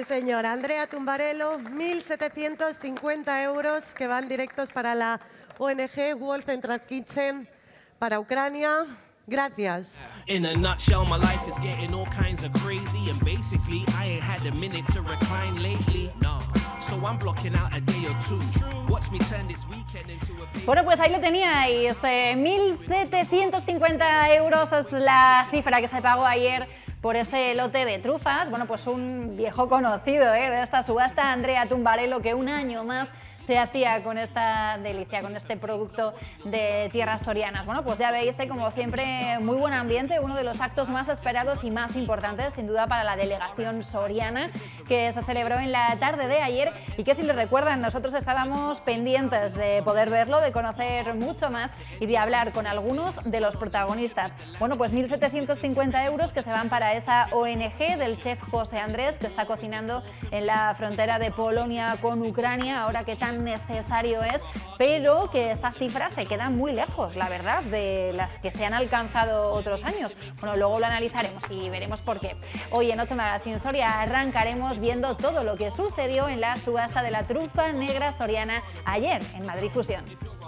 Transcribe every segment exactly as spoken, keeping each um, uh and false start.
Sí, señora. Andrea Tumbarello, mil setecientos cincuenta euros que van directos para la O N G World Central Kitchen para Ucrania. Gracias. In a nutshell, my life is getting all kinds of crazy, and basically I ain't had a minute to recline lately. No. So I'm blocking out a day or two. Watch me turn this weekend into a... Bueno, pues ahí lo teníais. Eh, mil setecientos cincuenta euros es la cifra que se pagó ayer por ese lote de trufas. Bueno, pues un viejo conocido ¿eh? de esta subasta, Andrea Tumbarello, que un año más se hacía con esta delicia, con este producto de tierras sorianas. Bueno, pues ya veis, ¿eh? como siempre, muy buen ambiente, uno de los actos más esperados y más importantes, sin duda, para la delegación soriana, que se celebró en la tarde de ayer y que, si les recuerdan, nosotros estábamos pendientes de poder verlo, de conocer mucho más y de hablar con algunos de los protagonistas. Bueno, pues mil setecientos cincuenta euros que se van para esa O N G del chef José Andrés, que está cocinando en la frontera de Polonia con Ucrania, ahora que tan necesario es, pero que esta cifra se queda muy lejos, la verdad, de las que se han alcanzado otros años. Bueno, luego lo analizaremos y veremos por qué. Hoy en ocho Magazine Soria arrancaremos viendo todo lo que sucedió en la subasta de la trufa negra soriana ayer en Madrid Fusión.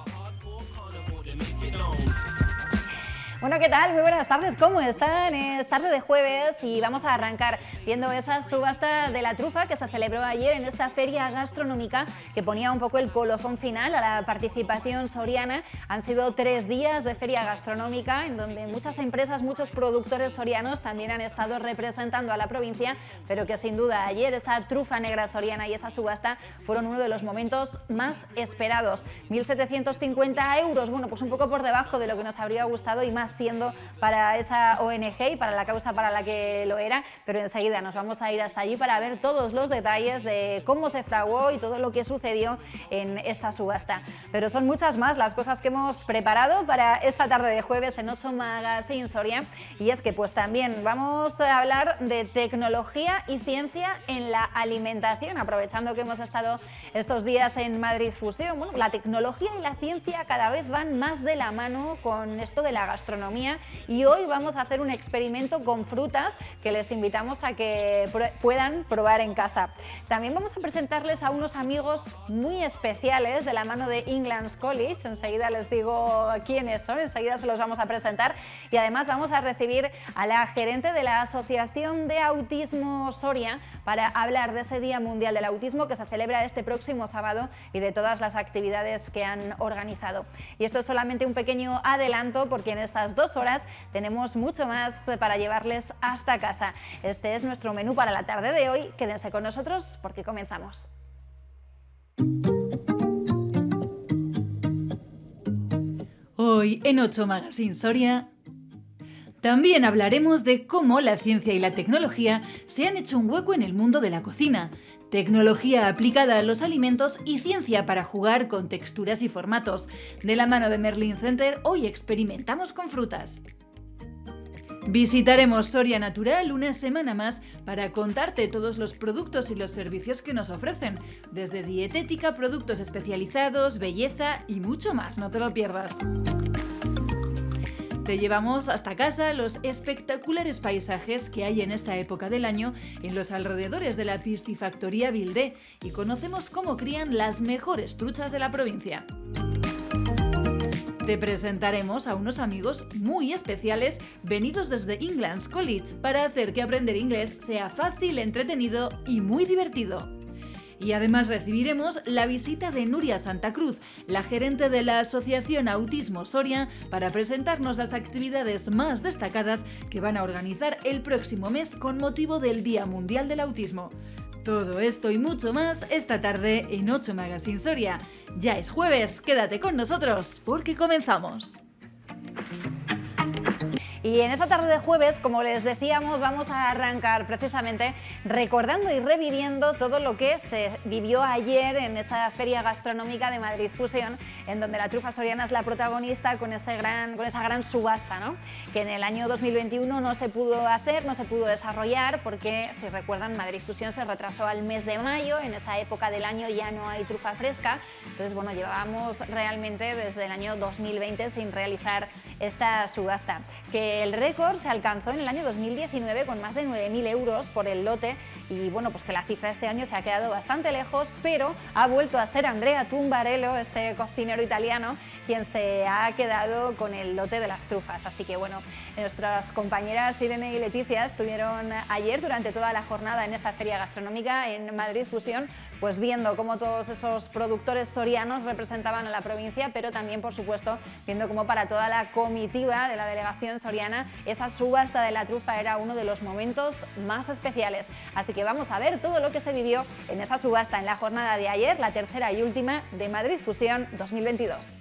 Bueno, ¿qué tal? Muy buenas tardes, ¿cómo están? Es tarde de jueves y vamos a arrancar viendo esa subasta de la trufa que se celebró ayer en esta feria gastronómica que ponía un poco el colofón final a la participación soriana. Han sido tres días de feria gastronómica en donde muchas empresas, muchos productores sorianos también han estado representando a la provincia, pero que sin duda ayer esa trufa negra soriana y esa subasta fueron uno de los momentos más esperados. mil setecientos cincuenta euros, bueno, pues un poco por debajo de lo que nos habría gustado y más siendo para esa O N G y para la causa para la que lo era, pero enseguida nos vamos a ir hasta allí para ver todos los detalles de cómo se fraguó y todo lo que sucedió en esta subasta. Pero son muchas más las cosas que hemos preparado para esta tarde de jueves en ocho Magazine Soria, y es que pues también vamos a hablar de tecnología y ciencia en la alimentación, aprovechando que hemos estado estos días en Madrid Fusión. Bueno, la tecnología y la ciencia cada vez van más de la mano con esto de la gastronomía, y hoy vamos a hacer un experimento con frutas que les invitamos a que pr- puedan probar en casa. También vamos a presentarles a unos amigos muy especiales de la mano de England's College. Enseguida les digo quiénes son, enseguida se los vamos a presentar, y además vamos a recibir a la gerente de la Asociación de Autismo Soria para hablar de ese Día Mundial del Autismo que se celebra este próximo sábado y de todas las actividades que han organizado. Y esto es solamente un pequeño adelanto, porque en estas dos horas tenemos mucho más para llevarles hasta casa. Este es nuestro menú para la tarde de hoy. Quédense con nosotros porque comenzamos. Hoy en ocho Magazine Soria también hablaremos de cómo la ciencia y la tecnología se han hecho un hueco en el mundo de la cocina. Tecnología aplicada a los alimentos y ciencia para jugar con texturas y formatos. De la mano de Merlin Center, hoy experimentamos con frutas. Visitaremos Soria Natural una semana más para contarte todos los productos y los servicios que nos ofrecen, desde dietética, productos especializados, belleza y mucho más, no te lo pierdas. Te llevamos hasta casa los espectaculares paisajes que hay en esta época del año en los alrededores de la piscifactoría Vildé y conocemos cómo crían las mejores truchas de la provincia. Te presentaremos a unos amigos muy especiales venidos desde England's College para hacer que aprender inglés sea fácil, entretenido y muy divertido. Y además recibiremos la visita de Nuria Santa Cruz, la gerente de la Asociación Autismo Soria, para presentarnos las actividades más destacadas que van a organizar el próximo mes con motivo del Día Mundial del Autismo. Todo esto y mucho más esta tarde en ocho Magazine Soria. Ya es jueves, quédate con nosotros porque comenzamos. Y en esta tarde de jueves, como les decíamos, vamos a arrancar precisamente recordando y reviviendo todo lo que se vivió ayer en esa feria gastronómica de Madrid Fusión, en donde la trufa soriana es la protagonista con, ese gran, con esa gran subasta, ¿no? Que en el año dos mil veintiuno no se pudo hacer, no se pudo desarrollar, porque, si recuerdan, Madrid Fusión se retrasó al mes de mayo. En esa época del año ya no hay trufa fresca. Entonces, bueno, llevábamos realmente desde el año dos mil veinte sin realizar esta subasta. que el récord se alcanzó en el año dos mil diecinueve con más de nueve mil euros por el lote y bueno, pues que la cifra este año se ha quedado bastante lejos, pero ha vuelto a ser Andrea Tumbarello, este cocinero italiano, quien se ha quedado con el lote de las trufas. Así que bueno, nuestras compañeras Irene y Leticia estuvieron ayer durante toda la jornada en esta feria gastronómica en Madrid Fusión, pues viendo cómo todos esos productores sorianos representaban a la provincia, pero también, por supuesto, viendo cómo para toda la comitiva de la delegación soriana esa subasta de la trufa era uno de los momentos más especiales. Así que vamos a ver todo lo que se vivió en esa subasta en la jornada de ayer, la tercera y última de Madrid Fusión dos mil veintidós.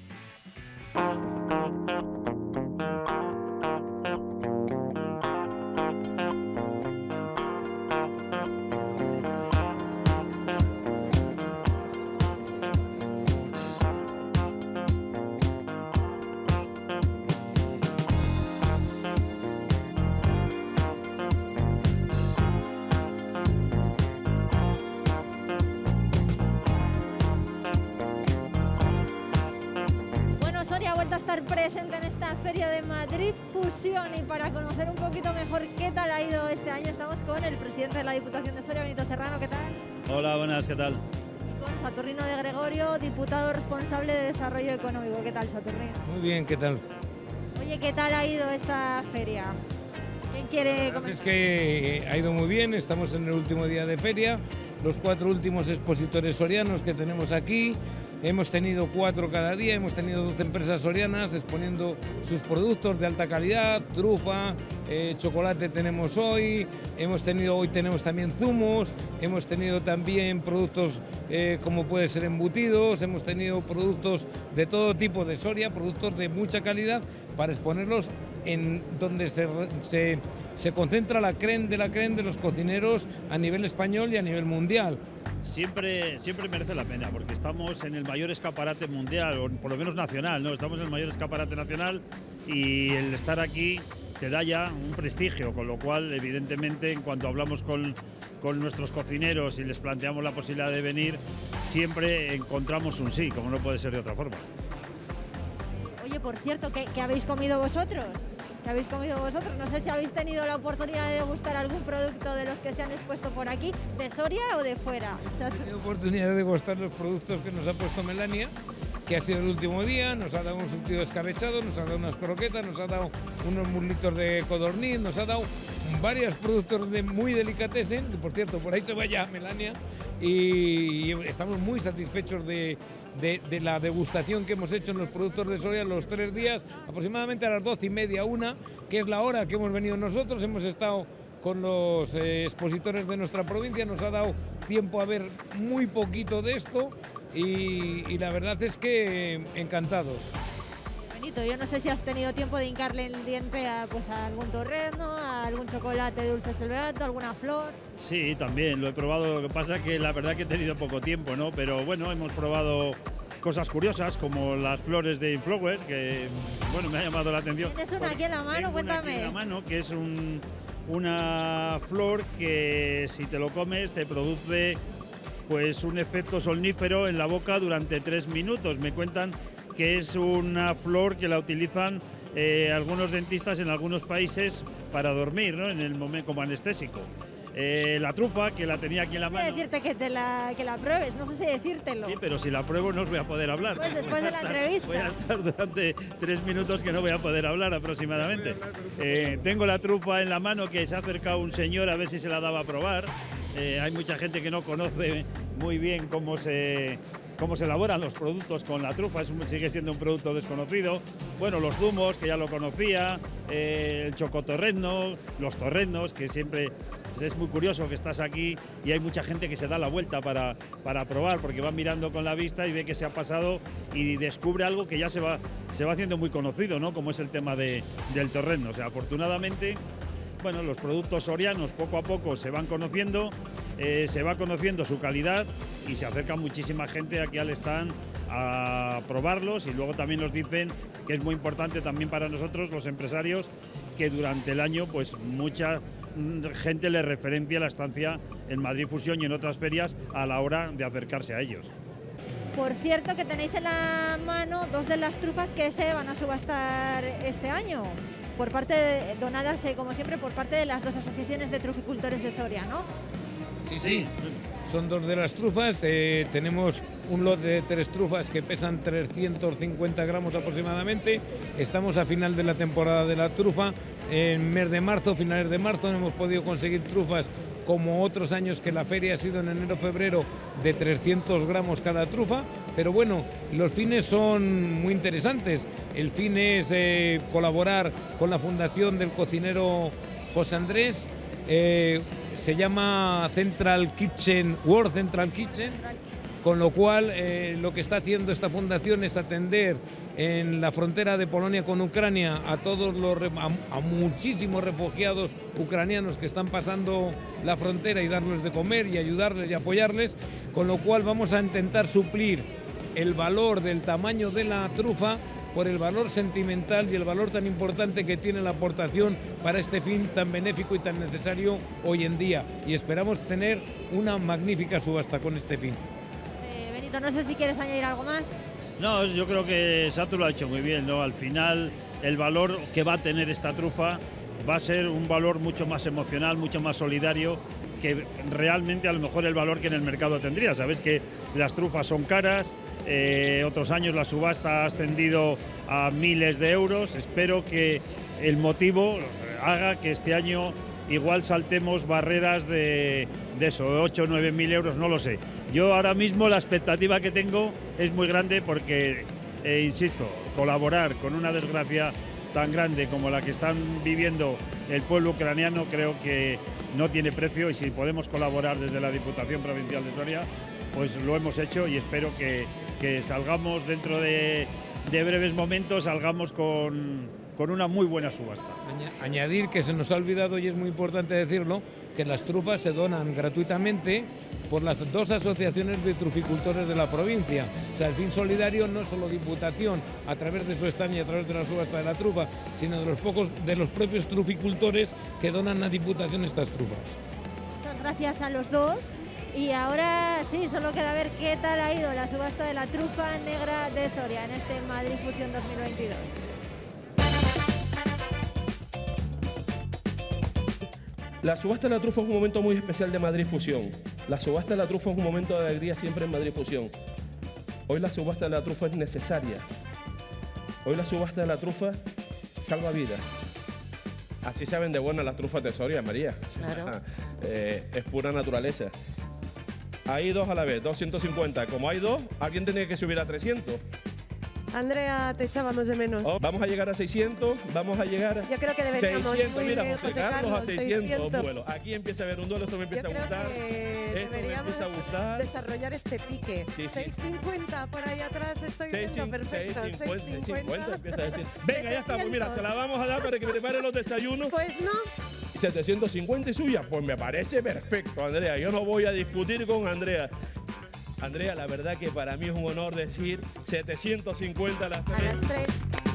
Soria ha vuelto a estar presente en esta feria de Madrid Fusión y para conocer un poquito mejor qué tal ha ido este año estamos con el presidente de la Diputación de Soria, Benito Serrano. ¿Qué tal? Hola, buenas, ¿qué tal? Con Saturnino de Gregorio, diputado responsable de Desarrollo Económico. ¿Qué tal, Saturnino? Muy bien, ¿qué tal? Oye, ¿qué tal ha ido esta feria? ¿Quién quiere comentar? Es que ha ido muy bien, estamos en el último día de feria, los cuatro últimos expositores sorianos que tenemos aquí. Hemos tenido cuatro cada día, hemos tenido doce empresas sorianas exponiendo sus productos de alta calidad, trufa, eh, chocolate tenemos hoy, hemos tenido, hoy tenemos también zumos, hemos tenido también productos eh, como puede ser embutidos, hemos tenido productos de todo tipo de Soria, productos de mucha calidad para exponerlos en donde se, se, se concentra la crème de la crème de los cocineros a nivel español y a nivel mundial. Siempre, siempre merece la pena porque estamos en el mayor escaparate mundial, o por lo menos nacional, ¿no? Estamos en el mayor escaparate nacional y el estar aquí te da ya un prestigio, con lo cual, evidentemente, en cuanto hablamos con, con nuestros cocineros y les planteamos la posibilidad de venir, siempre encontramos un sí, como no puede ser de otra forma. Oye, por cierto, ¿qué, qué habéis comido vosotros? ¿Qué habéis comido vosotros? No sé si habéis tenido la oportunidad de degustar algún producto de los que se han expuesto por aquí, ¿de Soria o de fuera? He tenido oportunidad de degustar los productos que nos ha puesto Melania, que ha sido el último día, nos ha dado un surtido escabechado, nos ha dado unas croquetas, nos ha dado unos muslitos de codorniz, nos ha dado varios productos de muy delicatessen, que por cierto, por ahí se vaya Melania, y estamos muy satisfechos de, de, de la degustación que hemos hecho en los productos de Soria los tres días, aproximadamente a las doce y media, una, que es la hora que hemos venido nosotros, hemos estado con los eh, expositores de nuestra provincia, nos ha dado tiempo a ver muy poquito de esto y, y la verdad es que encantados. Benito, yo no sé si has tenido tiempo de hincarle el diente a, pues, a algún torrezno, a algún chocolate dulce selvato, alguna flor. Sí, también lo he probado, lo que pasa es que la verdad que he tenido poco tiempo, ¿no? Pero bueno, hemos probado cosas curiosas como las flores de Inflower, que bueno, me ha llamado la atención. ¿Tienes una aquí en la mano? Cuéntame. Una aquí en la mano, que es un, una flor que si te lo comes te produce pues un efecto somnífero en la boca durante tres minutos. Me cuentan que es una flor que la utilizan eh, algunos dentistas en algunos países para dormir, ¿no? En el momento como anestésico. Eh, la trufa, que la tenía aquí en la mano. No sé decirte que, te la, que la pruebes, no sé si decírtelo. Sí, pero si la pruebo no os voy a poder hablar. Pues después de la estar, entrevista. Voy a estar durante tres minutos que no voy a poder hablar aproximadamente. Eh, tengo la trufa en la mano, que se ha acercado un señor a ver si se la daba a probar. Eh, hay mucha gente que no conoce muy bien cómo se... cómo se elaboran los productos con la trufa, es un, sigue siendo un producto desconocido. Bueno, los zumos, que ya lo conocía, eh, el chocotorrezno, los torreznos, que siempre es muy curioso que estás aquí y hay mucha gente que se da la vuelta para, para probar, porque va mirando con la vista y ve que se ha pasado y descubre algo que ya se va, se va haciendo muy conocido, ¿no? Como es el tema de, del torrezno. O sea, afortunadamente, bueno, los productos sorianos poco a poco se van conociendo, eh, se va conociendo su calidad y se acerca muchísima gente aquí al stand a probarlos, y luego también nos dicen que es muy importante también para nosotros, los empresarios, que durante el año pues mucha gente le referencia la estancia en Madrid Fusión y en otras ferias a la hora de acercarse a ellos. Por cierto, que tenéis en la mano dos de las trufas que se van a subastar este año. por parte de, donadas, eh, como siempre, por parte de las dos asociaciones de truficultores de Soria, ¿no? Sí, sí. Son dos de las trufas. Eh, tenemos un lote de tres trufas que pesan trescientos cincuenta gramos aproximadamente. Estamos a final de la temporada de la trufa. En mes de marzo, finales de marzo, no hemos podido conseguir trufas como otros años que la feria ha sido en enero-febrero de trescientos gramos cada trufa, pero bueno, los fines son muy interesantes. El fin es eh, colaborar con la fundación del cocinero José Andrés, eh, se llama Central Kitchen, World Central Kitchen, con lo cual eh, lo que está haciendo esta fundación es atender en la frontera de Polonia con Ucrania a todos los a, a muchísimos refugiados ucranianos que están pasando la frontera y darles de comer y ayudarles y apoyarles, con lo cual vamos a intentar suplir el valor del tamaño de la trufa por el valor sentimental y el valor tan importante que tiene la aportación para este fin tan benéfico y tan necesario hoy en día, y esperamos tener una magnífica subasta con este fin. Eh, Benito, no sé si quieres añadir algo más. No, yo creo que Satu lo ha hecho muy bien, ¿no? Al final, el valor que va a tener esta trufa va a ser un valor mucho más emocional, mucho más solidario, que realmente a lo mejor el valor que en el mercado tendría. Sabéis que las trufas son caras, eh, otros años la subasta ha ascendido a miles de euros. Espero que el motivo haga que este año igual saltemos barreras de, de eso, ocho o nueve mil euros, no lo sé. Yo ahora mismo la expectativa que tengo es muy grande porque, eh, insisto, colaborar con una desgracia tan grande como la que están viviendo el pueblo ucraniano creo que no tiene precio, y si podemos colaborar desde la Diputación Provincial de Soria, pues lo hemos hecho, y espero que, que salgamos dentro de, de breves momentos, salgamos con, con una muy buena subasta. Añadir que se nos ha olvidado, y es muy importante decirlo, que las trufas se donan gratuitamente por las dos asociaciones de truficultores de la provincia. O sea, el fin solidario no es solo Diputación a través de su stand y a través de la subasta de la trufa, sino de los pocos de los propios truficultores que donan a Diputación estas trufas. Muchas gracias a los dos. Y ahora sí, solo queda ver qué tal ha ido la subasta de la trufa negra de Soria en este Madrid Fusión dos mil veintidós. La subasta de la trufa es un momento muy especial de Madrid Fusión. La subasta de la trufa es un momento de alegría siempre en Madrid Fusión. Hoy la subasta de la trufa es necesaria. Hoy la subasta de la trufa salva vidas. Así saben de buenas las trufas de Soria, María. Claro. eh, es pura naturaleza. Hay dos a la vez, doscientos cincuenta. Como hay dos, alguien tiene que subir a trescientos. Andrea, te echábamos de menos. Oh, vamos a llegar a seiscientos, vamos a llegar Yo creo que deberíamos. seiscientos, Muy mira, bien, José José Carlos, Carlos, a seiscientos, seiscientos. vuelo. Aquí empieza a haber un duelo, esto me empieza Yo a creo gustar. que Esto me deberíamos empieza a gustar. desarrollar este pique. Sí, sí. seis cincuenta por ahí atrás, estoy viendo perfecto. seis cincuenta, seis cincuenta, empieza a decir. Venga, ya está, pues mira, se la vamos a dar para que prepare los desayunos. Pues no. setecientos cincuenta y suya, pues me parece perfecto, Andrea. Yo no voy a discutir con Andrea. Andrea, la verdad que para mí es un honor decir setecientos cincuenta a las A tres. las tres.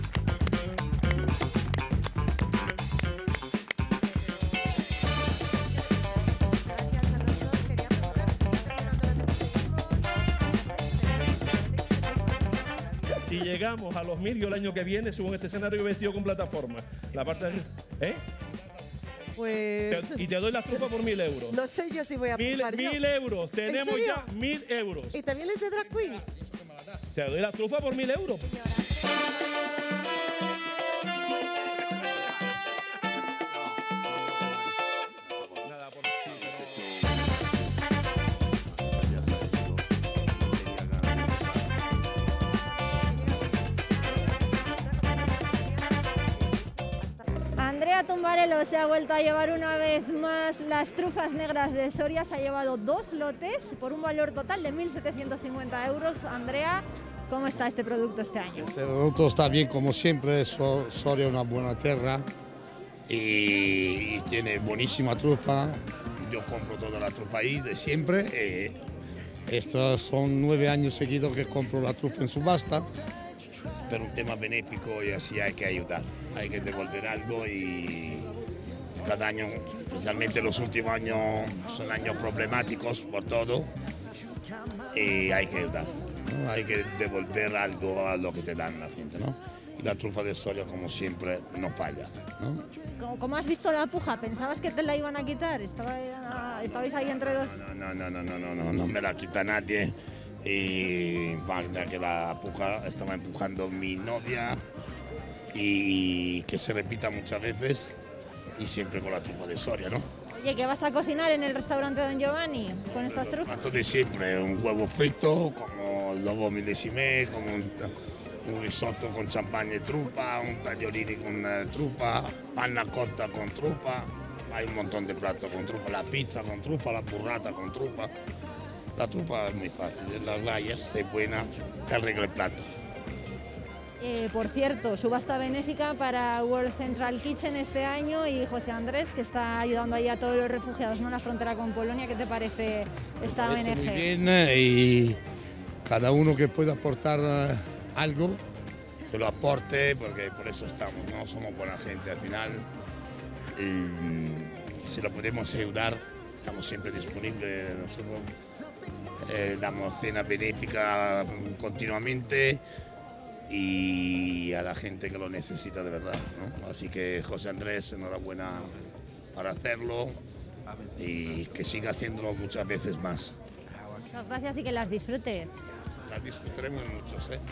Si llegamos a los mil, yo el año que viene subo en este escenario vestido con plataforma. La parte de... ¿Eh? Pues. Te- y te doy la trufa por mil euros. No sé yo si voy a Mil, pujar yo. mil euros. Tenemos serio? ya mil euros. ¿Y también es de drag queen? Te doy la trufa por mil euros. Nada, por sí, Andrea Tumbarello se ha vuelto a llevar una vez más las trufas negras de Soria. Se ha llevado dos lotes por un valor total de mil setecientos cincuenta euros. Andrea, ¿cómo está este producto este año? Este producto está bien como siempre, So- Soria es una buena tierra y, y tiene buenísima trufa. Yo compro toda la trufa ahí de siempre. eh, estos son nueve años seguidos que compro la trufa en subasta. Pero un tema benéfico y así hay que ayudar, hay que devolver algo y cada año, especialmente los últimos años, son años problemáticos por todo y hay que ayudar, ¿no? Hay que devolver algo a lo que te dan la gente, ¿no? Y la trufa de Soria, como siempre, no falla, ¿no? ¿Cómo, cómo has visto la puja? ¿Pensabas que te la iban a quitar? Estaba, estabais ahí entre dos... No, no, no, no, no, no, no me la quita nadie. Y para que la puja estaba empujando mi novia y que se repita muchas veces y siempre con la trufa de Soria, ¿no? Oye, ¿qué vas a cocinar en el restaurante Don Giovanni con estas trufas? Plato de siempre, un huevo frito, como el lobo milesime, como un, un risotto con champagne e trufa, un tagliorini con uh, trufa, panna cotta con trufa, hay un montón de platos con trufa, la pizza con trufa, la burrata con trufa. La trufa es muy fácil, las rayas, si es buena, te arregla el plato. Eh, por cierto, subasta benéfica para World Central Kitchen este año y José Andrés, que está ayudando ahí a todos los refugiados, ¿no?, en la frontera con Polonia. ¿Qué te parece esta O N G? Muy bien, eh, y cada uno que pueda aportar eh, algo, que lo aporte, porque por eso estamos, ¿no? Somos buena gente al final. Y si lo podemos ayudar, estamos siempre disponibles. Nosotros eh, damos cena benéfica continuamente y a la gente que lo necesita de verdad, ¿no? Así que José Andrés, enhorabuena para hacerlo y que siga haciéndolo muchas veces más. Muchas gracias y que las disfrutes. Las disfrutaremos muchos, ¿eh?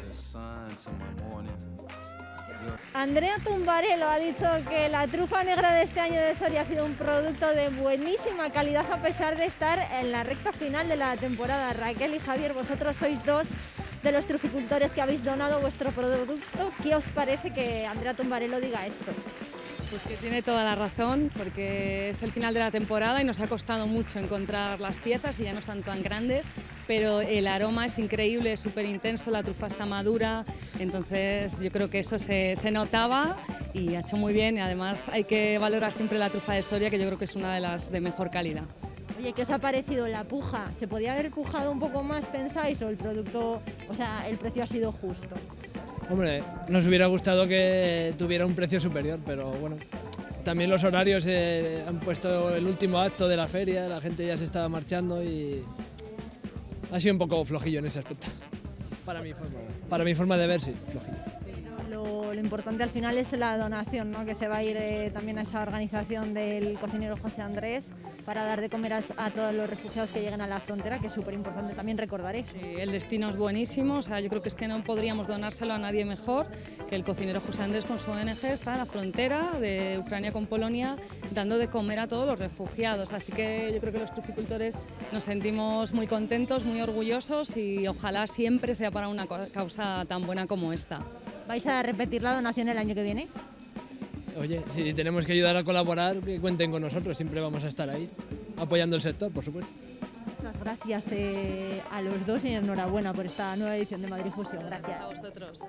Andrea Tumbarello ha dicho que la trufa negra de este año de Soria ha sido un producto de buenísima calidad a pesar de estar en la recta final de la temporada. Raquel y Javier, vosotros sois dos de los truficultores que habéis donado vuestro producto. ¿Qué os parece que Andrea Tumbarello diga esto? Pues que tiene toda la razón, porque es el final de la temporada y nos ha costado mucho encontrar las piezas y ya no son tan grandes, pero el aroma es increíble, es súper intenso, la trufa está madura, entonces yo creo que eso se, se notaba y ha hecho muy bien, y además hay que valorar siempre la trufa de Soria, que yo creo que es una de las de mejor calidad. Oye, ¿qué os ha parecido la puja? ¿Se podía haber pujado un poco más, pensáis, o el producto, o sea, el precio ha sido justo? Hombre, nos hubiera gustado que tuviera un precio superior, pero bueno, también los horarios eh, han puesto el último acto de la feria, la gente ya se estaba marchando y ha sido un poco flojillo en ese aspecto. Para mi forma, para mi forma de ver, sí, flojillo. Lo, lo importante al final es la donación, ¿no?, que se va a ir eh, también a esa organización del cocinero José Andrés para dar de comer a, a todos los refugiados que lleguen a la frontera, que es súper importante también recordar eso. Sí, el destino es buenísimo, o sea, yo creo que es que no podríamos donárselo a nadie mejor que el cocinero José Andrés con su O N G está en la frontera de Ucrania con Polonia dando de comer a todos los refugiados, así que yo creo que los truficultores nos sentimos muy contentos, muy orgullosos y ojalá siempre sea para una causa tan buena como esta. ¿Vais a repetir la donación el año que viene? Oye, si tenemos que ayudar a colaborar, que cuenten con nosotros, siempre vamos a estar ahí, apoyando el sector, por supuesto. Muchas gracias eh, a los dos y enhorabuena por esta nueva edición de Madrid Fusión. Gracias. A vosotros.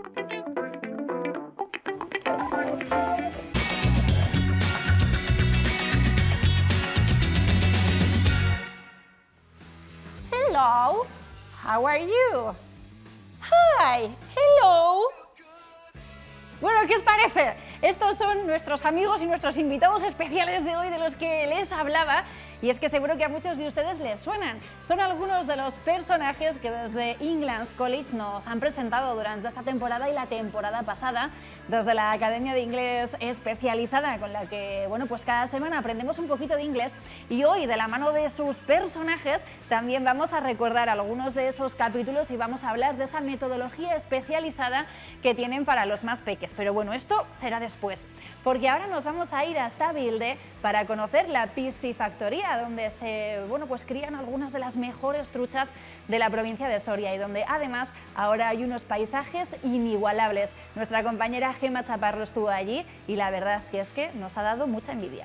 Hello, how are you? Hi, hello. Bueno, ¿qué os parece? Estos son nuestros amigos y nuestros invitados especiales de hoy de los que les hablaba, y es que seguro que a muchos de ustedes les suenan. Son algunos de los personajes que desde England's College nos han presentado durante esta temporada y la temporada pasada, desde la Academia de Inglés especializada con la que, bueno, pues cada semana aprendemos un poquito de inglés, y hoy de la mano de sus personajes también vamos a recordar algunos de esos capítulos y vamos a hablar de esa metodología especializada que tienen para los más peques. Pero bueno, esto será después, porque ahora nos vamos a ir hasta Bilde para conocer la piscifactoría, donde se, bueno, pues crían algunas de las mejores truchas de la provincia de Soria y donde además ahora hay unos paisajes inigualables. Nuestra compañera Gemma Chaparro estuvo allí y la verdad que es que nos ha dado mucha envidia.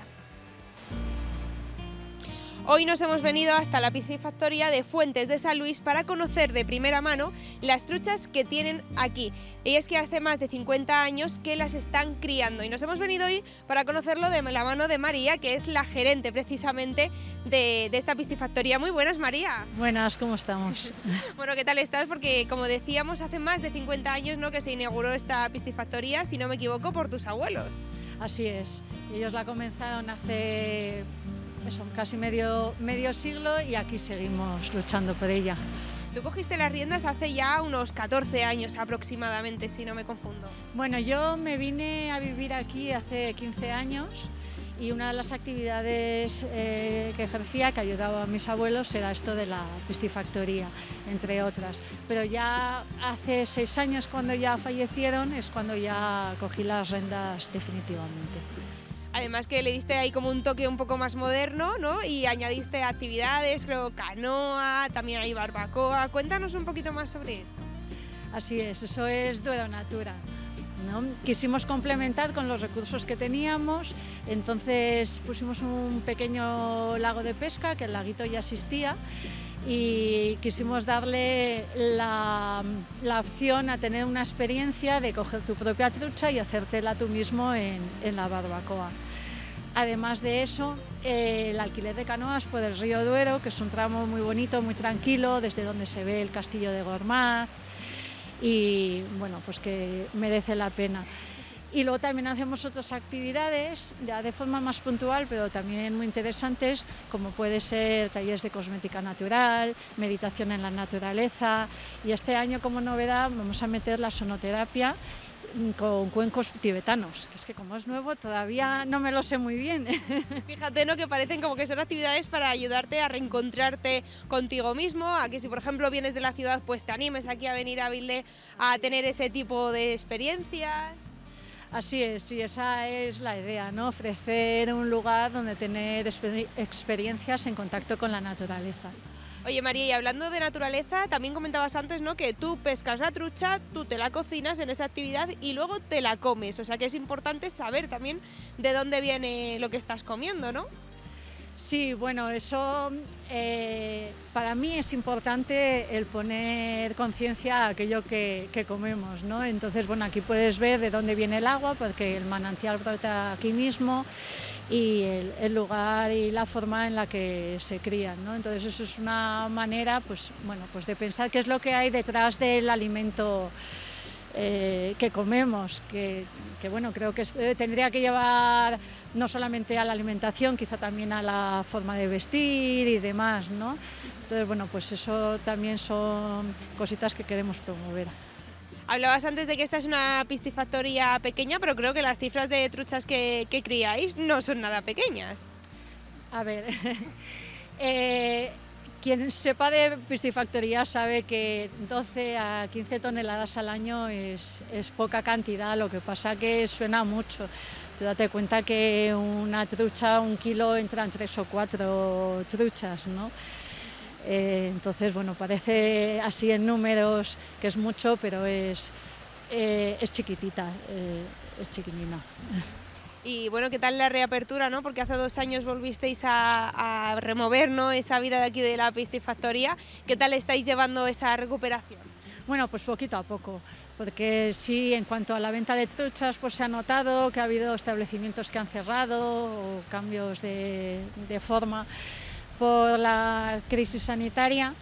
Hoy nos hemos venido hasta la piscifactoría de Fuentes de San Luis para conocer de primera mano las truchas que tienen aquí. Y es que hace más de cincuenta años que las están criando y nos hemos venido hoy para conocerlo de la mano de María, que es la gerente precisamente de, de esta piscifactoría. Muy buenas, María. Buenas, ¿cómo estamos? Bueno, ¿qué tal estás? Porque como decíamos, hace más de cincuenta años, ¿no?, que se inauguró esta piscifactoría, si no me equivoco, por tus abuelos. Así es, ellos la comenzaron hace... eso, casi medio, medio siglo y aquí seguimos luchando por ella. Tú cogiste las riendas hace ya unos catorce años aproximadamente, si no me confundo. Bueno, yo me vine a vivir aquí hace quince años y una de las actividades eh, que ejercía, que ayudaba a mis abuelos, era esto de la piscifactoría, entre otras. Pero ya hace seis años, cuando ya fallecieron, es cuando ya cogí las riendas definitivamente. Además que le diste ahí como un toque un poco más moderno, ¿no? Y añadiste actividades, creo, canoa, también hay barbacoa. Cuéntanos un poquito más sobre eso. Así es, eso es Duero Natura, ¿no? Quisimos complementar con los recursos que teníamos, entonces pusimos un pequeño lago de pesca, que el laguito ya existía, y quisimos darle la, la opción a tener una experiencia de coger tu propia trucha y hacértela tú mismo en, en la barbacoa. Además de eso, eh, el alquiler de canoas por el río Duero, que es un tramo muy bonito, muy tranquilo, desde donde se ve el castillo de Gormaz, y bueno, pues que merece la pena. Y luego también hacemos otras actividades, ya de forma más puntual, pero también muy interesantes, como puede ser talleres de cosmética natural, meditación en la naturaleza, y este año, como novedad, vamos a meter la sonoterapia con cuencos tibetanos, que es que como es nuevo todavía no me lo sé muy bien. Fíjate, ¿no? Que parecen como que son actividades para ayudarte a reencontrarte contigo mismo, a que si por ejemplo vienes de la ciudad pues te animes aquí a venir a Vilde a tener ese tipo de experiencias. Así es, sí, esa es la idea, ¿no? Ofrecer un lugar donde tener exper- experiencias en contacto con la naturaleza. Oye María, y hablando de naturaleza, también comentabas antes, ¿no?, que tú pescas la trucha, tú te la cocinas en esa actividad y luego te la comes, o sea que es importante saber también de dónde viene lo que estás comiendo, ¿no? Sí, bueno, eso eh, para mí es importante el poner conciencia a aquello que, que comemos, ¿no? Entonces, bueno, aquí puedes ver de dónde viene el agua, porque el manantial brota aquí mismo, y el, el lugar y la forma en la que se crían, ¿no? Entonces eso es una manera, pues, bueno, pues de pensar qué es lo que hay detrás del alimento eh, que comemos, que, que bueno, creo que es, eh, tendría que llevar no solamente a la alimentación, quizá también a la forma de vestir y demás, ¿no? Entonces, bueno, pues eso también son cositas que queremos promover. Hablabas antes de que esta es una piscifactoría pequeña, pero creo que las cifras de truchas que, que criáis no son nada pequeñas. A ver, eh, quien sepa de piscifactoría sabe que doce a quince toneladas al año es, es poca cantidad, lo que pasa que suena mucho. Tú date cuenta que una trucha, un kilo, entran tres o cuatro truchas, ¿no? Eh, entonces, bueno, parece así en números que es mucho, pero es, eh, es chiquitita, eh, es chiquinina. Y bueno, ¿qué tal la reapertura, no? Porque hace dos años volvisteis a, a remover, ¿no?, esa vida de aquí de la piscifactoría. ¿Qué tal estáis llevando esa recuperación? Bueno, pues poquito a poco, porque sí, en cuanto a la venta de truchas, pues se ha notado que ha habido establecimientos que han cerrado o cambios de, de forma por la crisis sanitaria,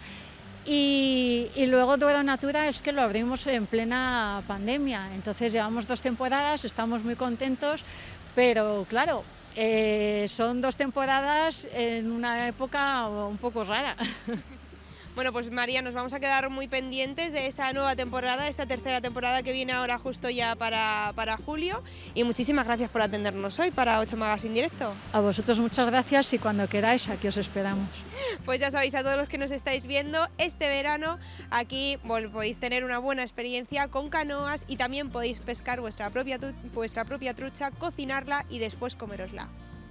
y, y luego Duero Natura es que lo abrimos en plena pandemia, entonces llevamos dos temporadas, estamos muy contentos, pero claro, eh, son dos temporadas en una época un poco rara. Bueno, pues María, nos vamos a quedar muy pendientes de esa nueva temporada, esa tercera temporada que viene ahora justo ya para, para julio, y muchísimas gracias por atendernos hoy para ocho Magazine Directo. A vosotros muchas gracias y cuando queráis aquí os esperamos. Pues ya sabéis, a todos los que nos estáis viendo, este verano aquí bueno, podéis tener una buena experiencia con canoas y también podéis pescar vuestra propia, vuestra propia trucha, cocinarla y después comerosla.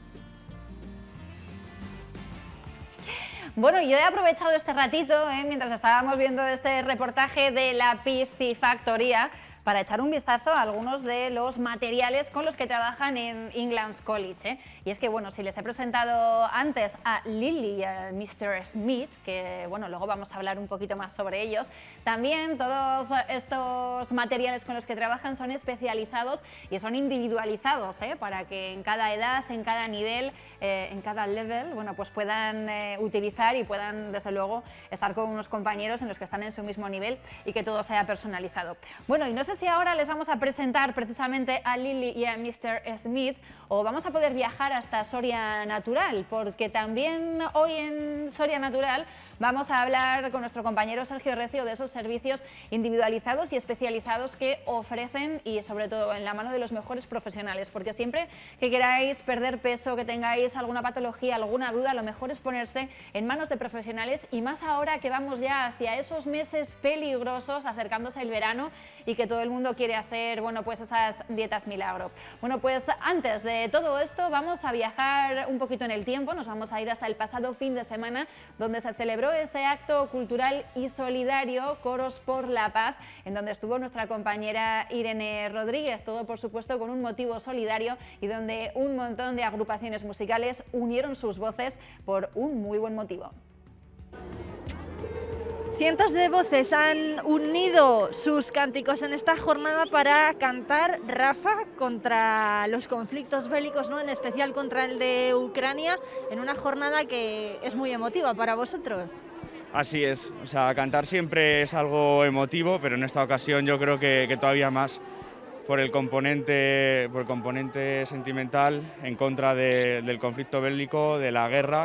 Bueno, yo he aprovechado este ratito, eh, mientras estábamos viendo este reportaje de la piscifactoría, para echar un vistazo a algunos de los materiales con los que trabajan en England's College. ¿eh? Y es que, bueno, si les he presentado antes a Lily y a mister Smith, que, bueno, luego vamos a hablar un poquito más sobre ellos, también todos estos materiales con los que trabajan son especializados y son individualizados, ¿eh? para que en cada edad, en cada nivel, eh, en cada level, bueno, pues puedan eh, utilizar y puedan, desde luego, estar con unos compañeros en los que están en su mismo nivel y que todo sea personalizado. Bueno, y no sé sé si ahora les vamos a presentar precisamente a Lily y a mister Smith o vamos a poder viajar hasta Soria Natural, porque también hoy en Soria Natural vamos a hablar con nuestro compañero Sergio Recio de esos servicios individualizados y especializados que ofrecen y sobre todo en la mano de los mejores profesionales, porque siempre que queráis perder peso, que tengáis alguna patología, alguna duda, lo mejor es ponerse en manos de profesionales y más ahora que vamos ya hacia esos meses peligrosos, acercándose el verano y que todo el mundo quiere hacer, bueno, pues esas dietas milagro. Bueno, pues antes de todo esto vamos a viajar un poquito en el tiempo, nos vamos a ir hasta el pasado fin de semana donde se celebró ese acto cultural y solidario Coros por la Paz, en donde estuvo nuestra compañera Irene Rodríguez, todo por supuesto con un motivo solidario y donde un montón de agrupaciones musicales unieron sus voces por un muy buen motivo. Cientos de voces han unido sus cánticos en esta jornada para cantar, Rafa, contra los conflictos bélicos, ¿no? En especial contra el de Ucrania, en una jornada que es muy emotiva para vosotros. Así es, o sea, cantar siempre es algo emotivo, pero en esta ocasión yo creo que, que todavía más por el componente, por el componente sentimental en contra de, del conflicto bélico, de la guerra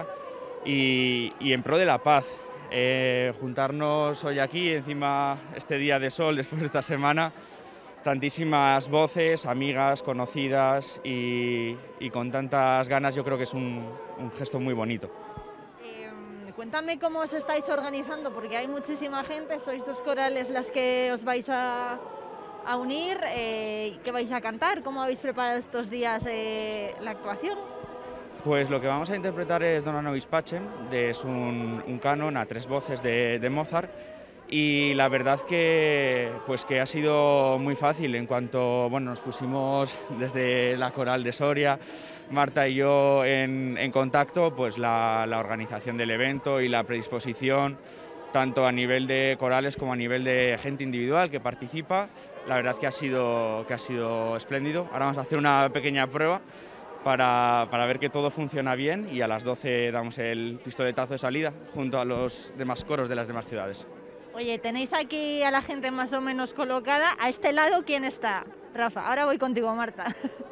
y, y en pro de la paz. Eh, juntarnos hoy aquí, encima este día de sol después de esta semana, tantísimas voces, amigas, conocidas y, y con tantas ganas, yo creo que es un, un gesto muy bonito. Eh, cuéntame cómo os estáis organizando, porque hay muchísima gente, sois dos corales las que os vais a, a unir, eh, ¿qué vais a cantar? ¿Cómo habéis preparado estos días eh, la actuación? Pues lo que vamos a interpretar es Dona Nobis Pacem, es un, un canon a tres voces de, de Mozart y la verdad que, pues que ha sido muy fácil en cuanto bueno, nos pusimos desde la coral de Soria, Marta y yo en, en contacto, pues la, la organización del evento y la predisposición tanto a nivel de corales como a nivel de gente individual que participa, la verdad que ha sido, que ha sido espléndido. Ahora vamos a hacer una pequeña prueba Para, para ver que todo funciona bien y a las doce damos el pistoletazo de salida junto a los demás coros de las demás ciudades. Oye, tenéis aquí a la gente más o menos colocada. A este lado, ¿quién está? Rafa, ahora voy contigo, Marta.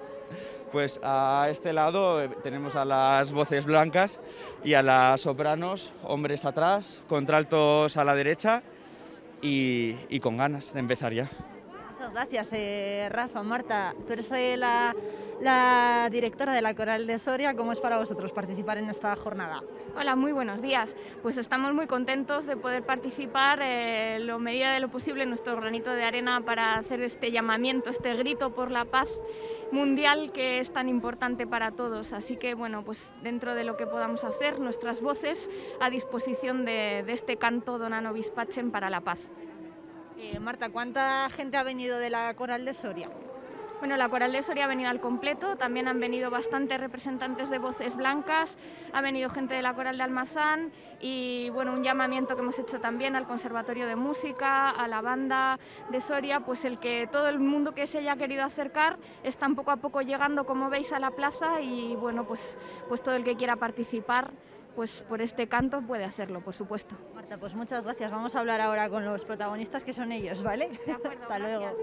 Pues a este lado tenemos a las voces blancas y a las sopranos, hombres atrás, contraltos a la derecha y, y con ganas de empezar ya. Muchas gracias, eh, Rafa. Marta, tú eres eh, la, la directora de la Coral de Soria. ¿Cómo es para vosotros participar en esta jornada? Hola, muy buenos días. Pues estamos muy contentos de poder participar en eh, lo medida de lo posible, nuestro granito de arena para hacer este llamamiento, este grito por la paz mundial que es tan importante para todos. Así que, bueno, pues dentro de lo que podamos hacer, nuestras voces a disposición de, de este canto Dona Nobis Pacem para la paz. Eh, Marta, ¿cuánta gente ha venido de la Coral de Soria? Bueno, la Coral de Soria ha venido al completo, también han venido bastantes representantes de voces blancas, ha venido gente de la Coral de Almazán y bueno, un llamamiento que hemos hecho también al Conservatorio de Música, a la banda de Soria, pues el que todo el mundo que se haya querido acercar están poco a poco llegando, como veis, a la plaza y bueno, pues, pues todo el que quiera participar pues por este canto puede hacerlo, por supuesto. Marta, pues muchas gracias. Vamos a hablar ahora con los protagonistas, que son ellos, ¿vale? De acuerdo, Hasta gracias. luego.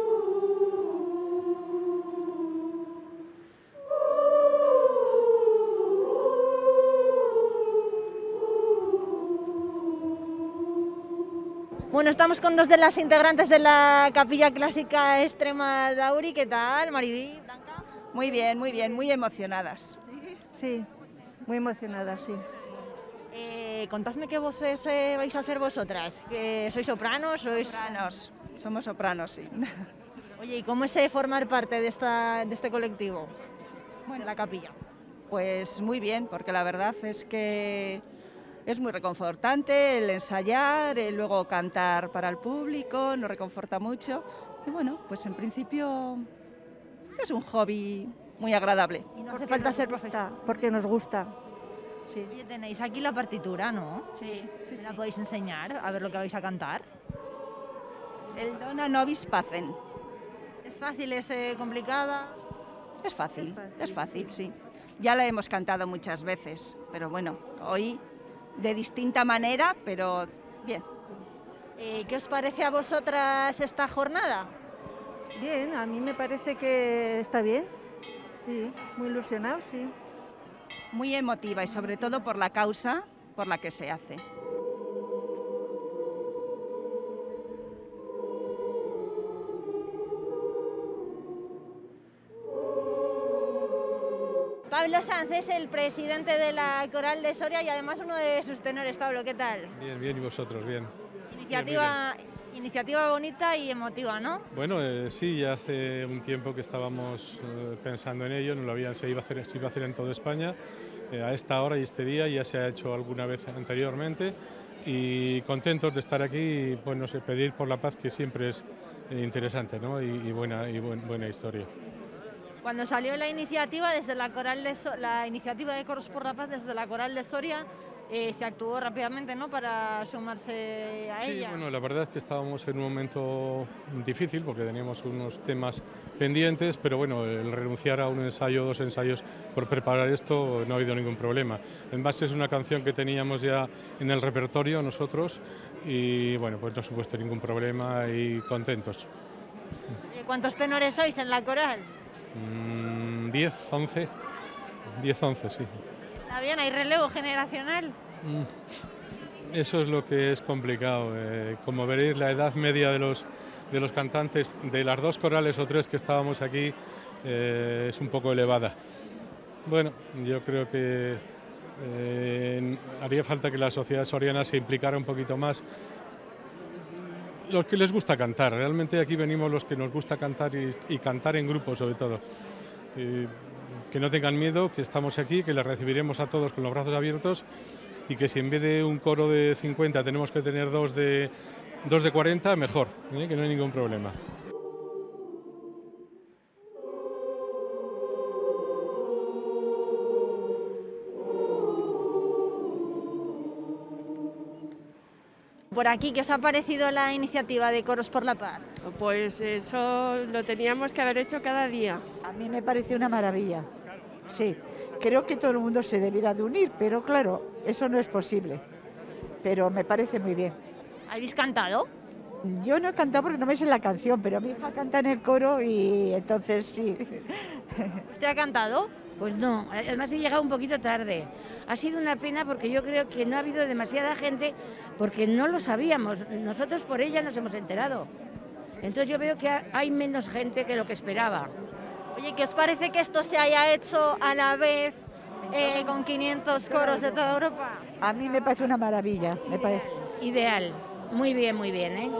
Bueno, estamos con dos de las integrantes de la Capilla Clásica Extrema Dauri. ¿Qué tal, Mariví, Blanca? Muy bien, muy bien, muy emocionadas. Sí. Sí. Muy emocionada, sí. Eh, contadme qué voces eh, vais a hacer vosotras. ¿Que ¿Sois sopranos? Sois... Sopranos, somos sopranos, sí. Oye, ¿y cómo es eh, formar parte de, esta, de este colectivo? Bueno, de la capilla. Pues muy bien, porque la verdad es que es muy reconfortante el ensayar, el luego cantar para el público, nos reconforta mucho. Y bueno, pues en principio es un hobby muy agradable. Y no hace falta ser profesor. Porque nos gusta. Sí. Oye, tenéis aquí la partitura, ¿no? Sí, sí, ¿La sí. podéis enseñar? A ver lo que vais a cantar. El Dona Nobis Pacem. ¿Es fácil, es eh, complicada? Es fácil, es fácil, es fácil, sí. Ya la hemos cantado muchas veces, pero bueno, hoy de distinta manera, pero bien. Eh, ¿Qué os parece a vosotras esta jornada? Bien, a mí me parece que está bien. Sí, muy ilusionado, sí. Muy emotiva y sobre todo por la causa por la que se hace. Pablo Sanz es el presidente de la Coral de Soria y además uno de sus tenores. Pablo, ¿qué tal? Bien, bien, y vosotros, bien. Iniciativa, bien, bien. Iniciativa bonita y emotiva, ¿no? Bueno, eh, sí, ya hace un tiempo que estábamos eh, pensando en ello, no lo había, se, iba a hacer, se iba a hacer en toda España, eh, a esta hora y este día, ya se ha hecho alguna vez anteriormente, y contentos de estar aquí y bueno, sé, pedir por la paz, que siempre es eh, interesante, ¿no? y, y, buena, y buen, buena historia. Cuando salió la iniciativa desde la Coral de so la iniciativa de Coros por la Paz desde la Coral de Soria, eh, se actuó rápidamente, ¿no?, para sumarse a sí, ella. Sí, bueno, la verdad es que estábamos en un momento difícil porque teníamos unos temas pendientes, pero bueno, el renunciar a un ensayo, dos ensayos por preparar esto no ha habido ningún problema. Además es una canción que teníamos ya en el repertorio nosotros y bueno, pues no ha supuesto ningún problema y contentos. ¿Cuántos tenores sois en la coral? diez, once, diez, once, sí. ¿Está bien? ¿Hay relevo generacional? Eso es lo que es complicado. Eh, como veréis, la edad media de los, de los cantantes de las dos corales o tres que estábamos aquí eh, es un poco elevada. Bueno, yo creo que eh, haría falta que la sociedad soriana se implicara un poquito más. Los que les gusta cantar, realmente aquí venimos los que nos gusta cantar y, y cantar en grupo sobre todo. Eh, que no tengan miedo, que estamos aquí, que les recibiremos a todos con los brazos abiertos y que si en vez de un coro de cincuenta tenemos que tener dos de, dos de cuarenta, mejor, ¿eh? Que no hay ningún problema. Por aquí, ¿qué os ha parecido la iniciativa de Coros por la Paz? Pues eso lo teníamos que haber hecho cada día. A mí me pareció una maravilla. Sí, creo que todo el mundo se debiera de unir, pero claro, eso no es posible. Pero me parece muy bien. ¿Habéis cantado? Yo no he cantado porque no me sé la canción, pero mi hija canta en el coro y entonces sí. ¿Usted ha cantado? Pues no, además he llegado un poquito tarde. Ha sido una pena porque yo creo que no ha habido demasiada gente porque no lo sabíamos. Nosotros por ella nos hemos enterado. Entonces yo veo que hay menos gente que lo que esperaba. Oye, ¿qué os parece que esto se haya hecho a la vez eh, con quinientos coros de toda Europa? A mí me parece una maravilla, me parece. Ideal, muy bien, muy bien, ¿eh?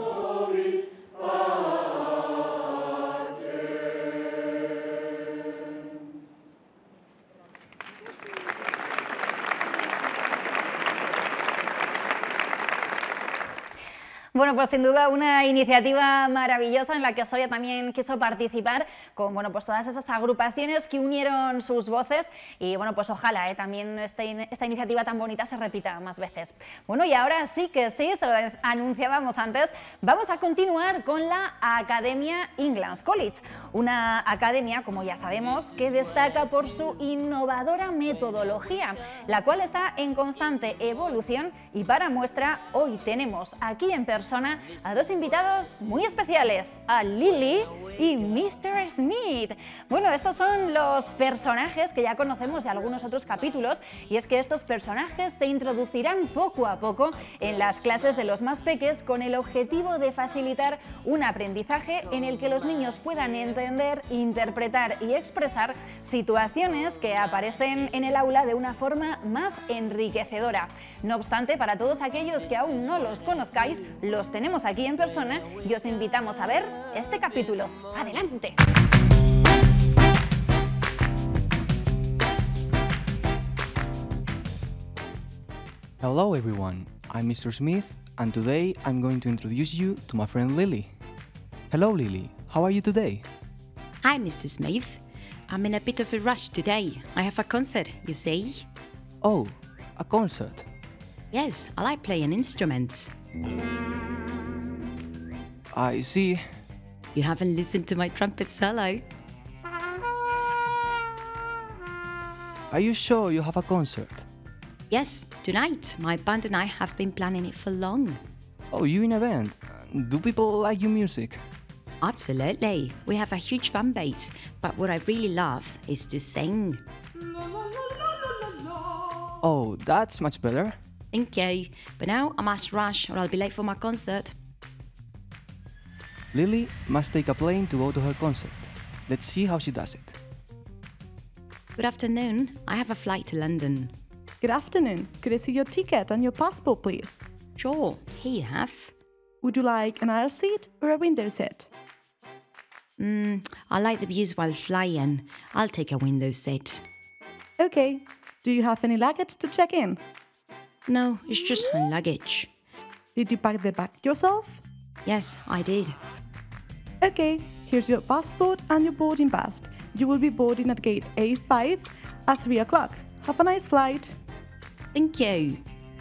Bueno, pues sin duda una iniciativa maravillosa en la que Soria también quiso participar con, bueno, pues todas esas agrupaciones que unieron sus voces y bueno, pues ojalá ¿eh? también este, esta iniciativa tan bonita se repita más veces. Bueno, y ahora sí que sí, se lo anunciábamos antes, vamos a continuar con la Academia England's College, una academia, como ya sabemos, que destaca por su innovadora metodología, la cual está en constante evolución y para muestra hoy tenemos aquí en persona a dos invitados muy especiales, a Lily y mister Smith. Bueno, estos son los personajes que ya conocemos de algunos otros capítulos y es que estos personajes se introducirán poco a poco en las clases de los más peques con el objetivo de facilitar un aprendizaje en el que los niños puedan entender, interpretar y expresar situaciones que aparecen en el aula de una forma más enriquecedora. No obstante, para todos aquellos que aún no los conozcáis, los tenemos aquí en persona y os invitamos a ver este capítulo. ¡Adelante! Hello everyone, I'm mister Smith and today I'm going to introduce you to my friend Lily. Hello Lily, how are you today? Hi mister Smith, I'm in a bit of a rush today. I have a concert, you see? Oh, a concert? Yes, I like playing instruments. I see. You haven't listened to my trumpet solo. Are you sure you have a concert? Yes, tonight. My band and I have been planning it for long. Oh, you in a band? Do people like your music? Absolutely. We have a huge fan base, but what I really love is to sing. Oh, that's much better. Thank you. But now I must rush or I'll be late for my concert. Lily must take a plane to go to her concert. Let's see how she does it. Good afternoon. I have a flight to London. Good afternoon. Could I see your ticket and your passport, please? Sure. Here you have. Would you like an aisle seat or a window seat? Mm, I like the views while flying. I'll take a window seat. Okay. Do you have any luggage to check in? No, it's just hand luggage. Did you pack the bag yourself? Yes, I did. Okay, here's your passport and your boarding pass. You will be boarding at gate A five at three o'clock. Have a nice flight. Thank you.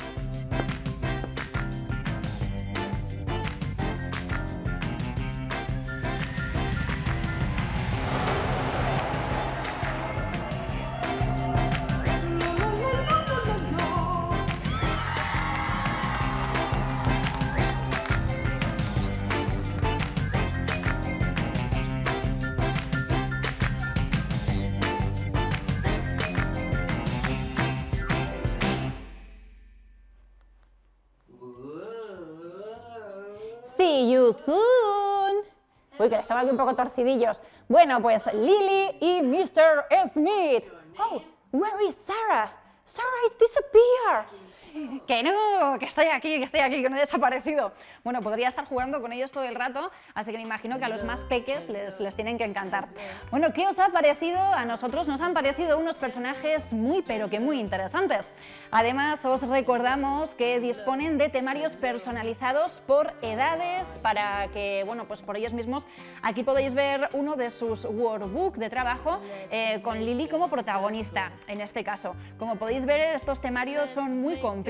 See you soon. Uy, que estaba aquí un poco torcidillos. Bueno, pues Lily y mister Smith. Oh, where is Sarah? Sarah has disappeared. Que no, que estoy aquí, que estoy aquí, que no he desaparecido. Bueno, podría estar jugando con ellos todo el rato, así que me imagino que a los más peques les, les tienen que encantar. Bueno, ¿qué os ha parecido? A nosotros nos han parecido unos personajes muy, pero que muy interesantes. Además, os recordamos que disponen de temarios personalizados por edades, para que, bueno, pues por ellos mismos, aquí podéis ver uno de sus workbook de trabajo, eh, con Lily como protagonista, en este caso. Como podéis ver, estos temarios son muy completos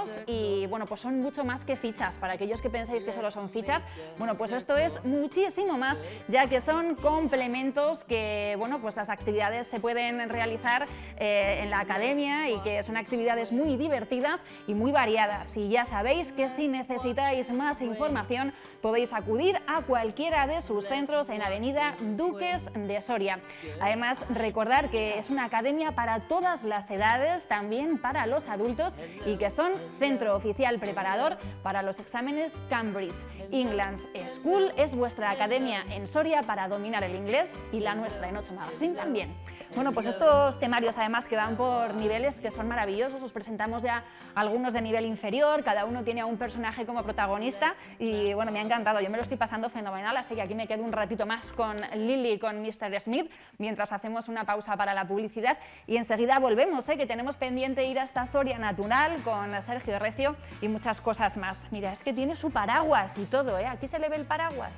y bueno, pues son mucho más que fichas. Para aquellos que pensáis que solo son fichas, bueno, pues esto es muchísimo más, ya que son complementos que, bueno, pues las actividades se pueden realizar eh, en la academia y que son actividades muy divertidas y muy variadas. Y ya sabéis que si necesitáis más información podéis acudir a cualquiera de sus centros en Avenida Duques de Soria. Además, recordar que es una academia para todas las edades, también para los adultos, y que son centro oficial preparador para los exámenes Cambridge. England's School es vuestra academia en Soria para dominar el inglés, y la nuestra en ocho Magazine también. Bueno, pues estos temarios además que van por niveles, que son maravillosos. Os presentamos ya algunos de nivel inferior, cada uno tiene a un personaje como protagonista y bueno, me ha encantado, yo me lo estoy pasando fenomenal, así que aquí me quedo un ratito más con Lily y con mister Smith mientras hacemos una pausa para la publicidad y enseguida volvemos, ¿eh? Que tenemos pendiente ir hasta Soria Natural con Sergio Recio y muchas cosas más. Mira, es que tiene su paraguas y todo, ¿eh? Aquí se le ve el paraguas.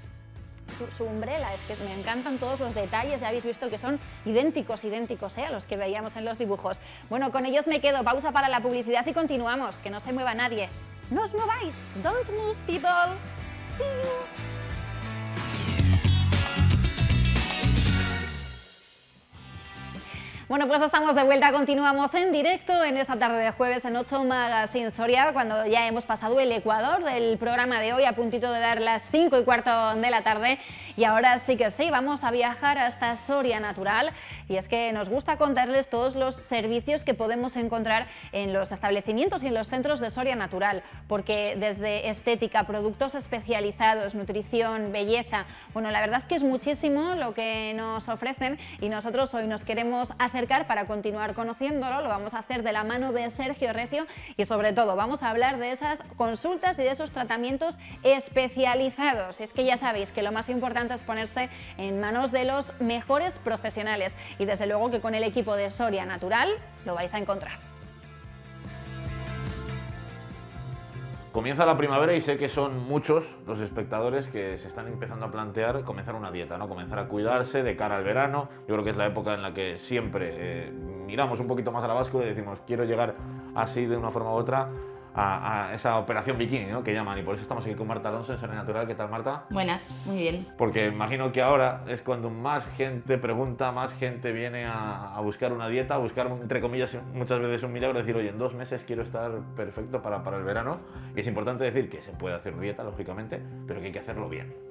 Su, su umbrella, es que me encantan todos los detalles, ya habéis visto que son idénticos, idénticos ¿eh? A los que veíamos en los dibujos. Bueno, con ellos me quedo, pausa para la publicidad y continuamos, que no se mueva nadie. ¡No os mováis! ¡Don't move, people! ¡See you! Bueno, pues estamos de vuelta, continuamos en directo en esta tarde de jueves en ocho Magazine Soria, cuando ya hemos pasado el ecuador del programa de hoy, a puntito de dar las cinco y cuarto de la tarde, y ahora sí que sí, vamos a viajar hasta Soria Natural, y es que nos gusta contarles todos los servicios que podemos encontrar en los establecimientos y en los centros de Soria Natural, porque desde estética, productos especializados, nutrición, belleza, bueno, la verdad que es muchísimo lo que nos ofrecen y nosotros hoy nos queremos hacer acercar para continuar conociéndolo. Lo vamos a hacer de la mano de Sergio Recio y sobre todo vamos a hablar de esas consultas y de esos tratamientos especializados. Es que ya sabéis que lo más importante es ponerse en manos de los mejores profesionales y desde luego que con el equipo de Soria Natural lo vais a encontrar. Comienza la primavera y sé que son muchos los espectadores que se están empezando a plantear comenzar una dieta, ¿no? Comenzar a cuidarse de cara al verano. Yo creo que es la época en la que siempre eh, miramos un poquito más a la báscula y decimos quiero llegar así de una forma u otra a, a esa operación bikini, ¿no? Que llaman, y por eso estamos aquí con Marta Alonso en Soria Natural. ¿Qué tal, Marta? Buenas, muy bien. Porque imagino que ahora es cuando más gente pregunta, más gente viene a, a buscar una dieta, a buscar, entre comillas, muchas veces un milagro, decir, oye, en dos meses quiero estar perfecto para, para el verano. Y es importante decir que se puede hacer dieta, lógicamente, pero que hay que hacerlo bien.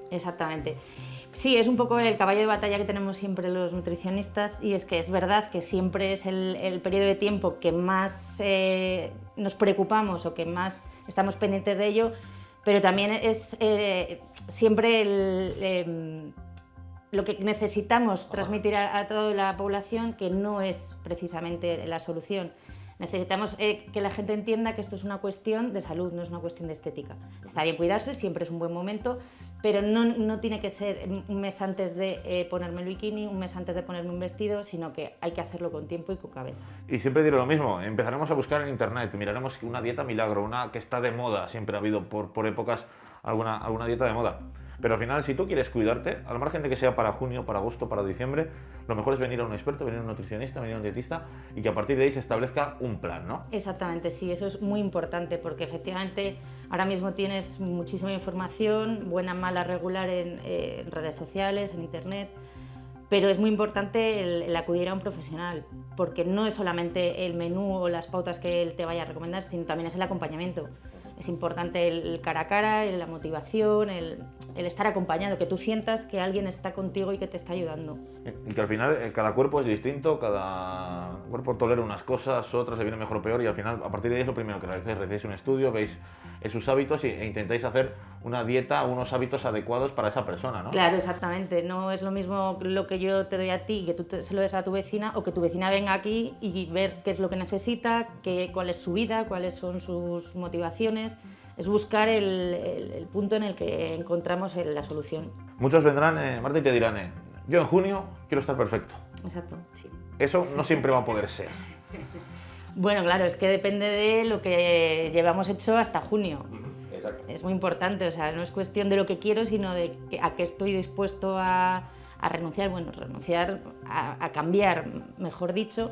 Exactamente. Sí, es un poco el caballo de batalla que tenemos siempre los nutricionistas, y es que es verdad que siempre es el, el periodo de tiempo que más eh, nos preocupamos o que más estamos pendientes de ello, pero también es eh, siempre el, eh, lo que necesitamos transmitir a, a toda la población, que no es precisamente la solución. Necesitamos eh, que la gente entienda que esto es una cuestión de salud, no es una cuestión de estética. Está bien cuidarse, siempre es un buen momento, pero no, no tiene que ser un mes antes de eh, ponerme el bikini, un mes antes de ponerme un vestido, sino que hay que hacerlo con tiempo y con cabeza. Y siempre diré lo mismo, empezaremos a buscar en internet, miraremos una dieta milagro, una que está de moda, siempre ha habido por, por épocas alguna, alguna dieta de moda. Pero al final, si tú quieres cuidarte, al margen de que sea para junio, para agosto, para diciembre, lo mejor es venir a un experto, venir a un nutricionista, venir a un dietista, y que a partir de ahí se establezca un plan, ¿no? Exactamente, sí, eso es muy importante, porque efectivamente ahora mismo tienes muchísima información, buena, mala, regular en, eh, en redes sociales, en internet, pero es muy importante el, el acudir a un profesional, porque no es solamente el menú o las pautas que él te vaya a recomendar, sino también es el acompañamiento. Es importante el cara a cara, la motivación, el, el estar acompañado, que tú sientas que alguien está contigo y que te está ayudando. Y que al final eh, cada cuerpo es distinto, cada cuerpo tolera unas cosas, otras le viene mejor o peor, y al final, a partir de ahí es lo primero que realizáis, realizáis un estudio, veis sus hábitos y, e intentáis hacer una dieta, unos hábitos adecuados para esa persona, ¿no? Claro, exactamente. No es lo mismo lo que yo te doy a ti, que tú te, se lo des a tu vecina, o que tu vecina venga aquí y ver qué es lo que necesita, qué, cuál es su vida, cuáles son sus motivaciones. Es buscar el, el, el punto en el que encontramos el, la solución. Muchos vendrán, eh, Marta, y te dirán, eh, yo en junio quiero estar perfecto. Exacto, sí. Eso no siempre va a poder ser. Bueno, claro, es que depende de lo que llevamos hecho hasta junio. Exacto. Es muy importante, o sea, no es cuestión de lo que quiero, sino de que, a qué estoy dispuesto a, a renunciar, bueno, renunciar, a, a cambiar, mejor dicho,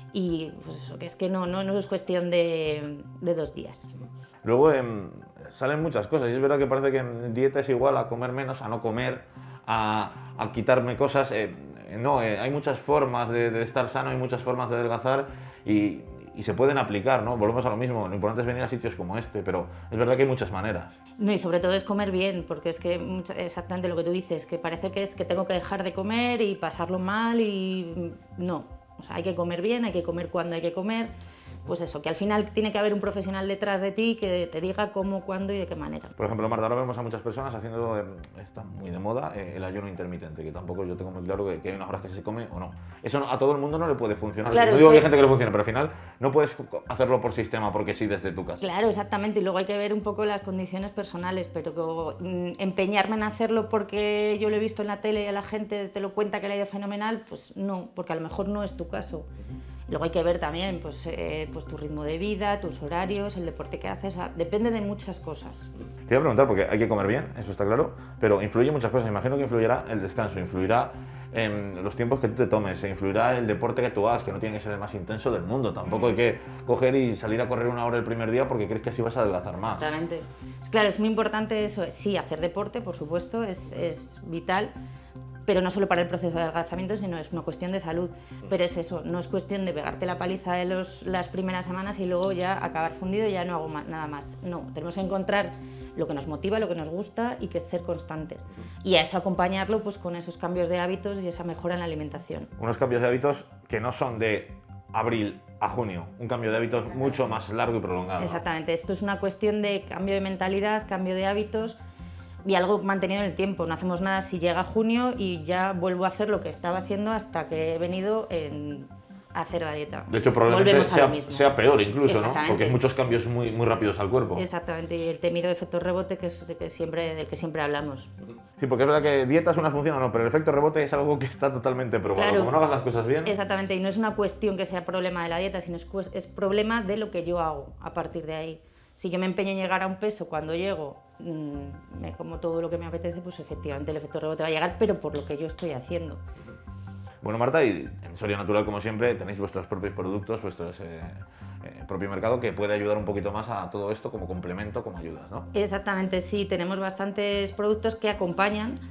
y pues eso, que es que no, no, no es cuestión de, de dos días. Luego eh, salen muchas cosas, y es verdad que parece que dieta es igual a comer menos, a no comer, a, a quitarme cosas. Eh, no, eh, hay muchas formas de, de estar sano, hay muchas formas de adelgazar, y, y se pueden aplicar, ¿no? Volvemos a lo mismo, lo importante es venir a sitios como este, pero es verdad que hay muchas maneras. No, y sobre todo es comer bien, porque es que mucha, exactamente lo que tú dices, que parece que es que tengo que dejar de comer y pasarlo mal, y no, o sea, hay que comer bien, hay que comer cuando hay que comer. Pues eso, que al final tiene que haber un profesional detrás de ti que te diga cómo, cuándo y de qué manera. Por ejemplo, Marta, ahora vemos a muchas personas haciendo, eh, está muy de moda, eh, el ayuno intermitente, que tampoco yo tengo muy claro que, que hay unas horas que se come o no. Eso no, a todo el mundo no le puede funcionar. Claro, no digo que que... hay gente que le funcione, pero al final no puedes hacerlo por sistema porque sí desde tu casa. Claro, exactamente, y luego hay que ver un poco las condiciones personales, pero mm, empeñarme en hacerlo porque yo lo he visto en la tele y a la gente te lo cuenta que le ha ido fenomenal, pues no, porque a lo mejor no es tu caso. Luego hay que ver también pues, eh, pues tu ritmo de vida, tus horarios, el deporte que haces, depende de muchas cosas. Te iba a preguntar, porque hay que comer bien, eso está claro, pero influye muchas cosas. Imagino que influirá el descanso, influirá en los tiempos que tú te tomes, influirá el deporte que tú hagas, que no tiene que ser el más intenso del mundo. Tampoco hay que coger y salir a correr una hora el primer día porque crees que así vas a adelgazar más. Exactamente. Es claro, es muy importante eso, sí, hacer deporte, por supuesto, es, es vital, pero no solo para el proceso de adelgazamiento, sino es una cuestión de salud. Pero es eso, no es cuestión de pegarte la paliza de los, las primeras semanas y luego ya acabar fundido y ya no hago más, nada más. No, tenemos que encontrar lo que nos motiva, lo que nos gusta y que es ser constantes. Y a eso acompañarlo pues, con esos cambios de hábitos y esa mejora en la alimentación. Unos cambios de hábitos que no son de abril a junio, un cambio de hábitos mucho más largo y prolongado. Exactamente, esto es una cuestión de cambio de mentalidad, cambio de hábitos, y algo mantenido en el tiempo. No hacemos nada si llega junio y ya vuelvo a hacer lo que estaba haciendo hasta que he venido en a hacer la dieta. De hecho, probablemente sea, sea peor incluso, ¿no? Porque hay muchos cambios muy, muy rápidos al cuerpo. Exactamente, y el temido efecto rebote que es de que siempre, del que siempre hablamos. Sí, porque es verdad que dieta es una función o no, pero el efecto rebote es algo que está totalmente probado. Claro. Como no hagas las cosas bien... Exactamente, y no es una cuestión que sea problema de la dieta, sino es, es problema de lo que yo hago a partir de ahí. Si yo me empeño en llegar a un peso, cuando llego mmm, me como todo lo que me apetece, pues efectivamente el efecto rebote va a llegar, pero por lo que yo estoy haciendo. Bueno, Marta, y en Soria Natural, como siempre, tenéis vuestros propios productos, vuestro eh, eh, propio mercado, que puede ayudar un poquito más a todo esto como complemento, como ayudas, ¿no? Exactamente, sí, tenemos bastantes productos que acompañan,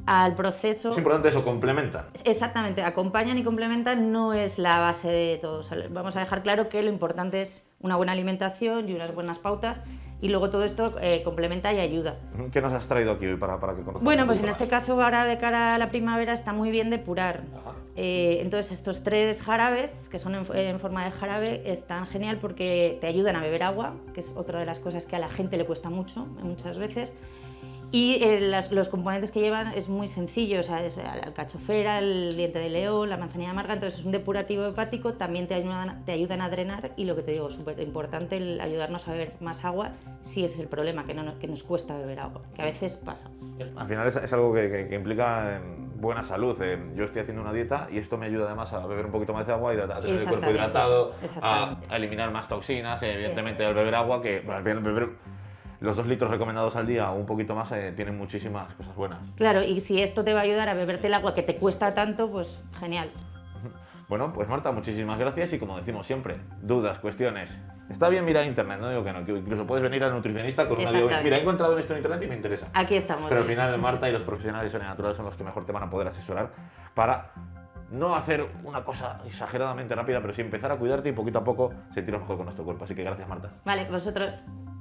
al proceso. Es importante eso, complementan. Exactamente, acompañan y complementan, no es la base de todo. O sea, vamos a dejar claro que lo importante es una buena alimentación y unas buenas pautas, y luego todo esto eh, complementa y ayuda. ¿Qué nos has traído aquí hoy para, para que conozcamos? Bueno, pues en este caso ahora de cara a la primavera está muy bien depurar. Eh, entonces estos tres jarabes, que son en, en forma de jarabe, están genial porque te ayudan a beber agua, que es otra de las cosas que a la gente le cuesta mucho, muchas veces. Y eh, las, los componentes que llevan es muy sencillo, o sea, es la alcachofera, el diente de león, la manzanilla amarga, entonces es un depurativo hepático, también te ayudan, te ayudan a drenar, y lo que te digo, súper importante, el ayudarnos a beber más agua, si ese es el problema, que, no, que nos cuesta beber agua, que a veces pasa. Al final es, es algo que, que, que implica buena salud. Eh, yo estoy haciendo una dieta y esto me ayuda además a beber un poquito más de agua y a tener el cuerpo hidratado, a, a eliminar más toxinas, eh, evidentemente al beber agua, que al beber los dos litros recomendados al día o un poquito más eh, tienen muchísimas cosas buenas. Claro, y si esto te va a ayudar a beberte el agua que te cuesta tanto, pues genial. Bueno, pues Marta, muchísimas gracias, y como decimos siempre, dudas, cuestiones. Está bien mirar internet, no digo que no, que incluso puedes venir al nutricionista con una de, mira, he encontrado esto en internet y me interesa. Aquí estamos. Pero al final Marta y los profesionales de Soria Natural son los que mejor te van a poder asesorar para no hacer una cosa exageradamente rápida, pero sí empezar a cuidarte y poquito a poco sentirnos mejor con nuestro cuerpo. Así que gracias, Marta. Vale, vosotros.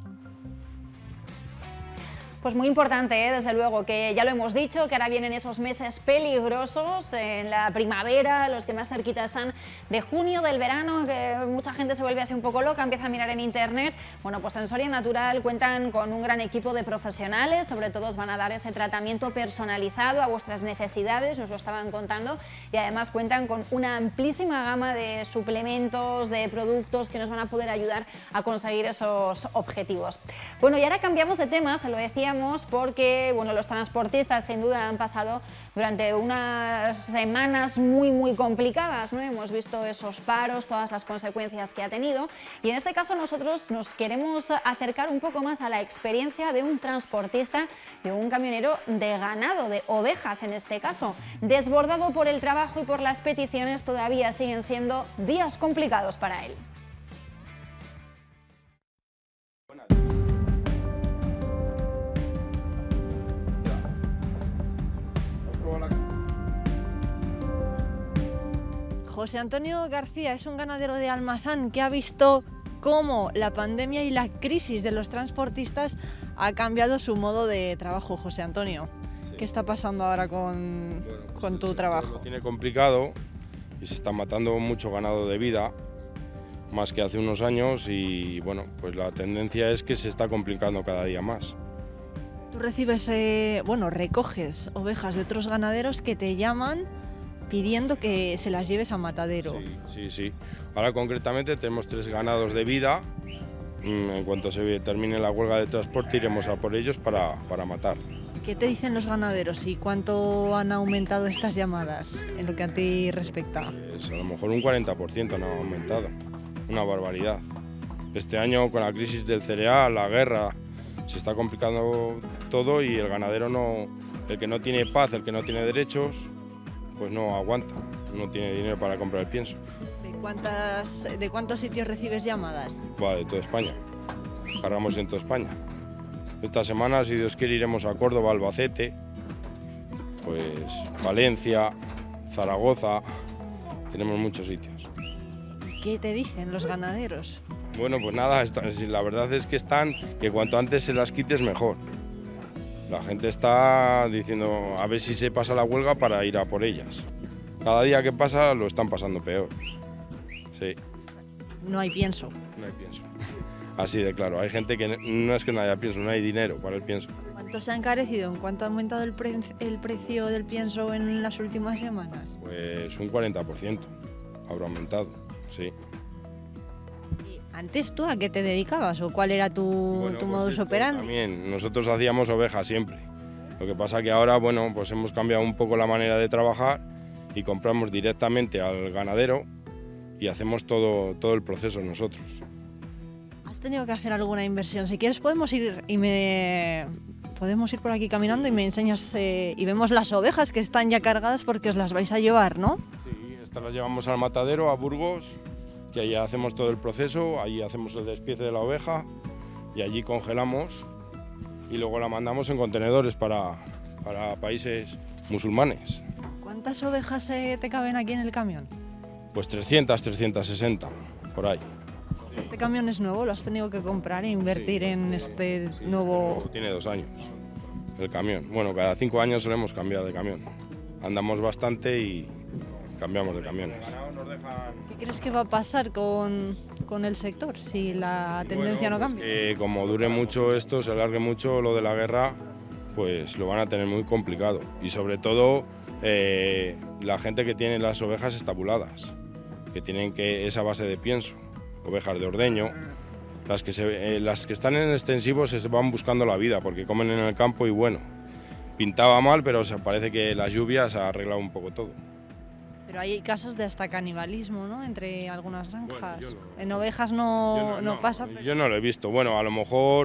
Pues muy importante, ¿eh? Desde luego, que ya lo hemos dicho, que ahora vienen esos meses peligrosos, en la primavera, los que más cerquita están de junio, del verano, que mucha gente se vuelve así un poco loca, empieza a mirar en internet. Bueno, pues en Soria Natural cuentan con un gran equipo de profesionales, sobre todo os van a dar ese tratamiento personalizado a vuestras necesidades, os lo estaban contando, y además cuentan con una amplísima gama de suplementos, de productos que nos van a poder ayudar a conseguir esos objetivos. Bueno, y ahora cambiamos de tema, se lo decía, porque bueno, los transportistas sin duda han pasado durante unas semanas muy muy complicadas, ¿no? Hemos visto esos paros, todas las consecuencias que ha tenido, y en este caso nosotros nos queremos acercar un poco más a la experiencia de un transportista, de un camionero de ganado, de ovejas en este caso. Desbordado por el trabajo y por las peticiones, todavía siguen siendo días complicados para él. José Antonio García es un ganadero de Almazán que ha visto cómo la pandemia y la crisis de los transportistas ha cambiado su modo de trabajo. José Antonio, sí. ¿Qué está pasando ahora con, bueno, pues con tu trabajo? Lo tiene complicado y se está matando mucho ganado de vida, más que hace unos años, y bueno, pues la tendencia es que se está complicando cada día más. Tú recibes, eh, bueno, recoges ovejas de otros ganaderos que te llaman pidiendo que se las lleves a matadero. Sí, sí, sí. Ahora concretamente tenemos tres ganados de vida. En cuanto se termine la huelga de transporte iremos a por ellos para, para matar. ¿Qué te dicen los ganaderos y cuánto han aumentado estas llamadas en lo que a ti respecta? Pues a lo mejor un cuarenta por ciento han aumentado, una barbaridad. Este año con la crisis del cereal, la guerra, se está complicando todo y el ganadero no, el que no tiene paz, el que no tiene derechos, pues no aguanta, no tiene dinero para comprar el pienso. ¿De, cuántas, ¿De cuántos sitios recibes llamadas? Va, de toda España, cargamos en toda España. Esta semana, si Dios quiere, iremos a Córdoba, Albacete, pues Valencia, Zaragoza, tenemos muchos sitios. ¿Qué te dicen los ganaderos? Bueno, pues nada, la verdad es que están, que cuanto antes se las quites mejor. La gente está diciendo a ver si se pasa la huelga para ir a por ellas. Cada día que pasa lo están pasando peor. Sí. No hay pienso. No hay pienso. Así de claro. Hay gente que no es que no haya pienso, no hay dinero para el pienso. ¿Cuánto se ha encarecido? ¿En cuánto ha aumentado el, pre el precio del pienso en las últimas semanas? Pues un cuarenta por ciento habrá aumentado, sí. ¿Antes tú a qué te dedicabas o cuál era tu, bueno, tu pues modus operandi? También, nosotros hacíamos ovejas siempre. Lo que pasa que ahora, bueno, pues hemos cambiado un poco la manera de trabajar y compramos directamente al ganadero y hacemos todo, todo el proceso nosotros. ¿Has tenido que hacer alguna inversión? Si quieres podemos ir y me podemos ir por aquí caminando y me enseñas eh, y vemos las ovejas que están ya cargadas porque os las vais a llevar, ¿no? Sí, estas las llevamos al matadero, a Burgos, que allí hacemos todo el proceso, allí hacemos el despiece de la oveja y allí congelamos y luego la mandamos en contenedores para, para países musulmanes. ¿Cuántas ovejas eh, te caben aquí en el camión? Pues trescientas, trescientas sesenta, por ahí. ¿Este camión es nuevo? ¿Lo has tenido que comprar e invertir en este nuevo...? Tiene dos años el camión. Bueno, cada cinco años solemos cambiar de camión. Andamos bastante y cambiamos de camiones. ¿Qué crees que va a pasar con, con el sector si la tendencia Bueno, no pues cambia? que como dure mucho esto, se alargue mucho lo de la guerra, pues lo van a tener muy complicado. Y sobre todo eh, la gente que tiene las ovejas estabuladas, que tienen que esa base de pienso, ovejas de ordeño. Las que, se, eh, las que están en extensivos se van buscando la vida porque comen en el campo y bueno, pintaba mal, pero se parece que las lluvias ha arreglado un poco todo. Pero hay casos de hasta canibalismo, ¿no? Entre algunas granjas. Bueno, en ovejas no, Yo no, no, no, pasa. Pero... Yo no lo he visto. Bueno, a lo mejor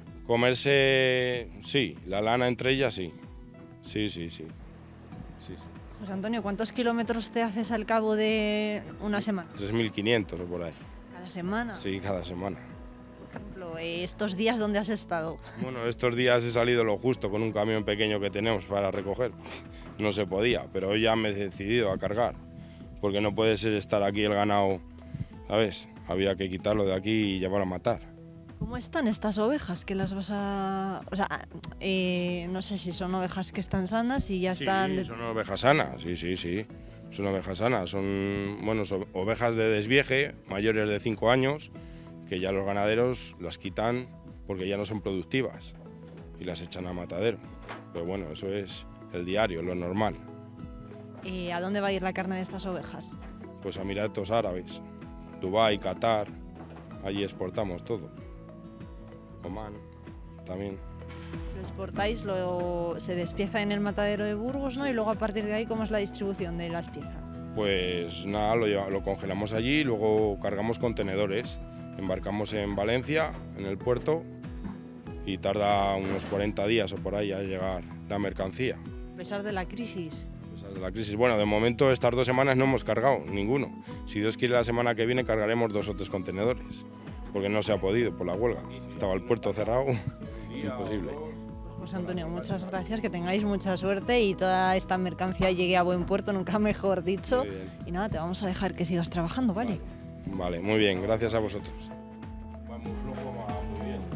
comerse, sí, la lana entre ellas sí. Sí, sí, sí. sí, sí. José Antonio, ¿cuántos kilómetros te haces al cabo de una semana? tres mil quinientos o por ahí. ¿Cada semana? Sí, cada semana. Por ejemplo, eh, estos días, ¿dónde has estado? Bueno, estos días he salido lo justo con un camión pequeño que tenemos para recoger. No se podía, pero hoy ya me he decidido a cargar, porque no puede ser estar aquí el ganado, ¿sabes? Había que quitarlo de aquí y llevarlo a matar. ¿Cómo están estas ovejas que las vas a...? O sea, eh, no sé si son ovejas que están sanas y ya están... Sí, son ovejas sanas, sí, sí, sí. Son ovejas sanas, son, bueno, son ovejas de desvieje, mayores de cinco años, que ya los ganaderos las quitan porque ya no son productivas y las echan a matadero. Pero bueno, eso es el diario, lo normal. Eh, ¿A dónde va a ir la carne de estas ovejas? Pues a Emiratos Árabes, Dubái, Qatar, allí exportamos todo. Omán también. Lo exportáis, lo, se despieza en el matadero de Burgos, ¿no? Y luego a partir de ahí, ¿cómo es la distribución de las piezas? Pues nada, lo, lleva- lo congelamos allí, luego cargamos contenedores, embarcamos en Valencia, en el puerto, y tarda unos cuarenta días o por ahí a llegar la mercancía. A pesar de la crisis. A pesar de la crisis. Bueno, de momento estas dos semanas no hemos cargado ninguno. Si Dios quiere la semana que viene cargaremos dos o tres contenedores, porque no se ha podido por la huelga. Estaba el puerto cerrado, imposible. José Antonio, muchas gracias, que tengáis mucha suerte y toda esta mercancía llegue a buen puerto, nunca mejor dicho. Y nada, te vamos a dejar que sigas trabajando, ¿vale? Vale, muy bien, gracias a vosotros. Vamos, luego va muy bien.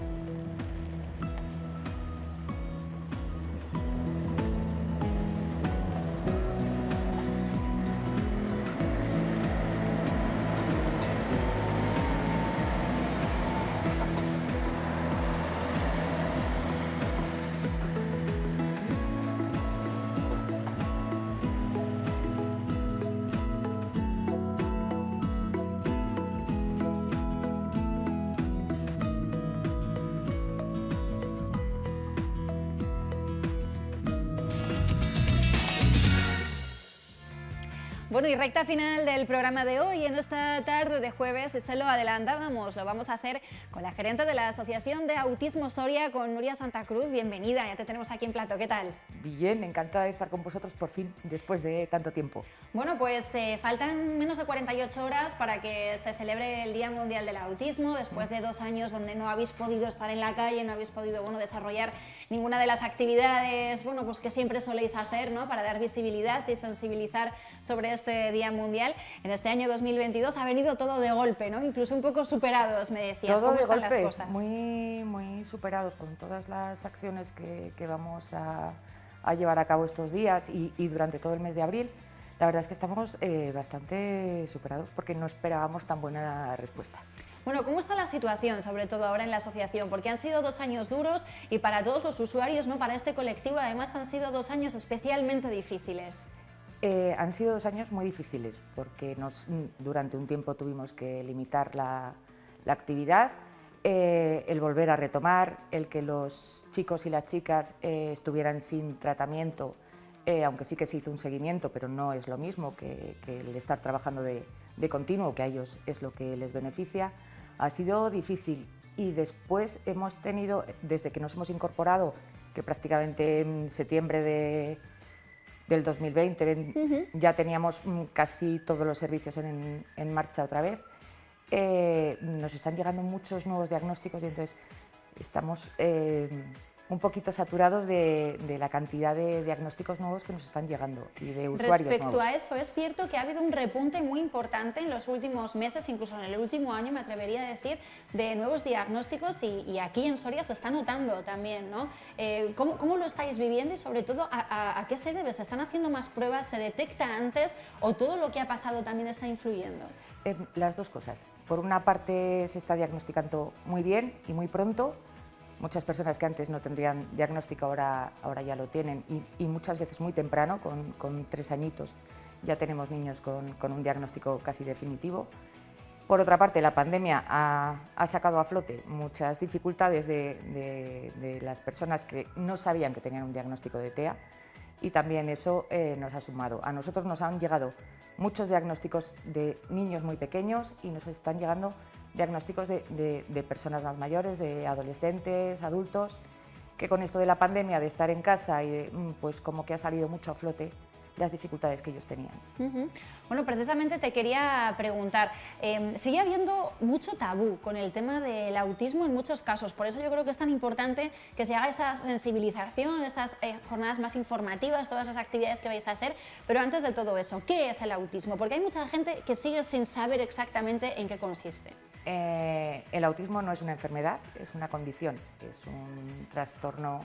Bueno, y recta final del programa de hoy, en esta tarde de jueves, se lo adelantábamos, lo vamos a hacer con la gerente de la Asociación de Autismo Soria, con Nuria Santa Cruz. Bienvenida, ya te tenemos aquí en plato, ¿qué tal? Bien, encantada de estar con vosotros por fin, después de tanto tiempo. Bueno, pues eh, faltan menos de cuarenta y ocho horas para que se celebre el Día Mundial del Autismo, después de dos años donde no habéis podido estar en la calle, no habéis podido, bueno, desarrollar ninguna de las actividades, bueno, pues que siempre soléis hacer, ¿no?, para dar visibilidad y sensibilizar sobre este Día Mundial. En este año dos mil veintidós ha venido todo de golpe, ¿no?, incluso un poco superados, me decías. Todo ¿Cómo de están golpe, las cosas? muy, muy superados con todas las acciones que, que vamos a, a llevar a cabo estos días y, y durante todo el mes de abril. La verdad es que estamos eh, bastante superados porque no esperábamos tan buena respuesta. Bueno, ¿cómo está la situación, sobre todo ahora en la asociación? Porque han sido dos años duros y para todos los usuarios, ¿no?, para este colectivo, además han sido dos años especialmente difíciles. Eh, han sido dos años muy difíciles porque nos, durante un tiempo tuvimos que limitar la, la actividad, eh, el volver a retomar, el que los chicos y las chicas eh, estuvieran sin tratamiento, eh, aunque sí que se hizo un seguimiento, pero no es lo mismo que, que el estar trabajando de, de continuo, que a ellos es lo que les beneficia. Ha sido difícil y después hemos tenido, desde que nos hemos incorporado, que prácticamente en septiembre de, del dos mil veinte uh-huh. ya teníamos casi todos los servicios en, en marcha otra vez, eh, nos están llegando muchos nuevos diagnósticos y entonces estamos eh, un poquito saturados de, de la cantidad de diagnósticos nuevos que nos están llegando y de usuarios Respecto nuevos. a eso, es cierto que ha habido un repunte muy importante en los últimos meses, incluso en el último año, me atrevería a decir, de nuevos diagnósticos y, y aquí en Soria se está notando también, ¿no? Eh, ¿cómo, ¿Cómo lo estáis viviendo y sobre todo a, a, a qué se debe? ¿Se están haciendo más pruebas? ¿Se detecta antes o todo lo que ha pasado también está influyendo? Eh, las dos cosas. Por una parte se está diagnosticando muy bien y muy pronto. Muchas personas que antes no tendrían diagnóstico ahora, ahora ya lo tienen y, y muchas veces muy temprano, con, con tres añitos, ya tenemos niños con, con un diagnóstico casi definitivo. Por otra parte, la pandemia ha, ha sacado a flote muchas dificultades de, de, de las personas que no sabían que tenían un diagnóstico de T E A y también eso eh, nos ha sumado. A nosotros nos han llegado muchos diagnósticos de niños muy pequeños y nos están llegando diagnósticos de, de, de personas más mayores, de adolescentes, adultos, que con esto de la pandemia, de estar en casa y de, pues como que ha salido mucho a flote las dificultades que ellos tenían. Uh-huh. Bueno, precisamente te quería preguntar, eh, sigue habiendo mucho tabú con el tema del autismo en muchos casos, por eso yo creo que es tan importante que se haga esa sensibilización, estas eh, jornadas más informativas, todas las actividades que vais a hacer, pero antes de todo eso, ¿qué es el autismo? Porque hay mucha gente que sigue sin saber exactamente en qué consiste. Eh, el autismo no es una enfermedad, es una condición, es un trastorno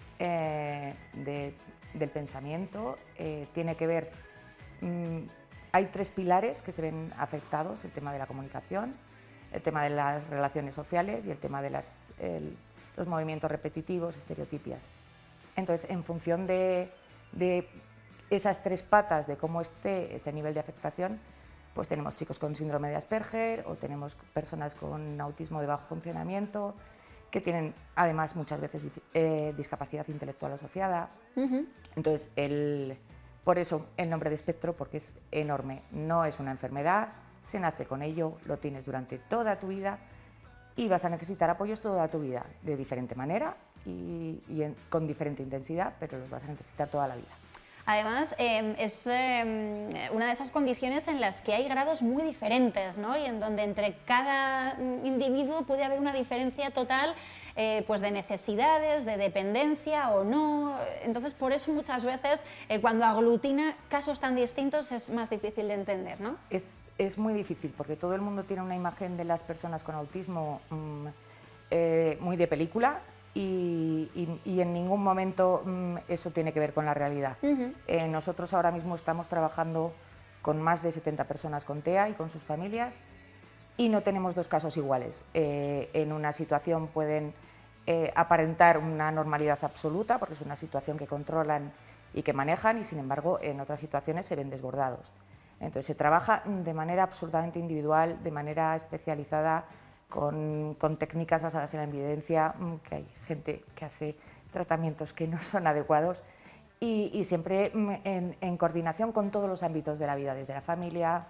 eh, de, del pensamiento, eh, tiene que ver, mmm, hay tres pilares que se ven afectados, el tema de la comunicación, el tema de las relaciones sociales y el tema de las, el, los movimientos repetitivos, estereotipias. Entonces, en función de, de esas tres patas, de cómo esté ese nivel de afectación, pues tenemos chicos con síndrome de Asperger o tenemos personas con autismo de bajo funcionamiento que tienen además muchas veces eh, discapacidad intelectual asociada. Uh-huh. Entonces, el, por eso el nombre de espectro, porque es enorme, no es una enfermedad, se nace con ello, lo tienes durante toda tu vida y vas a necesitar apoyos toda tu vida, de diferente manera y, y en, con diferente intensidad, pero los vas a necesitar toda la vida. Además, eh, es eh, una de esas condiciones en las que hay grados muy diferentes, ¿no? Y en donde entre cada individuo puede haber una diferencia total eh, pues de necesidades, de dependencia o no. Entonces, por eso muchas veces eh, cuando aglutina casos tan distintos es más difícil de entender, ¿no? Es, es muy difícil porque todo el mundo tiene una imagen de las personas con autismo mmm, eh, muy de película. Y, y, y en ningún momento mmm, eso tiene que ver con la realidad. Uh-huh. eh, nosotros ahora mismo estamos trabajando con más de setenta personas con T E A y con sus familias y no tenemos dos casos iguales. Eh, en una situación pueden eh, aparentar una normalidad absoluta porque es una situación que controlan y que manejan y sin embargo en otras situaciones se ven desbordados. Entonces se trabaja de manera absolutamente individual, de manera especializada, Con, con técnicas basadas en la evidencia, que hay gente que hace tratamientos que no son adecuados y, y siempre en, en coordinación con todos los ámbitos de la vida, desde la familia,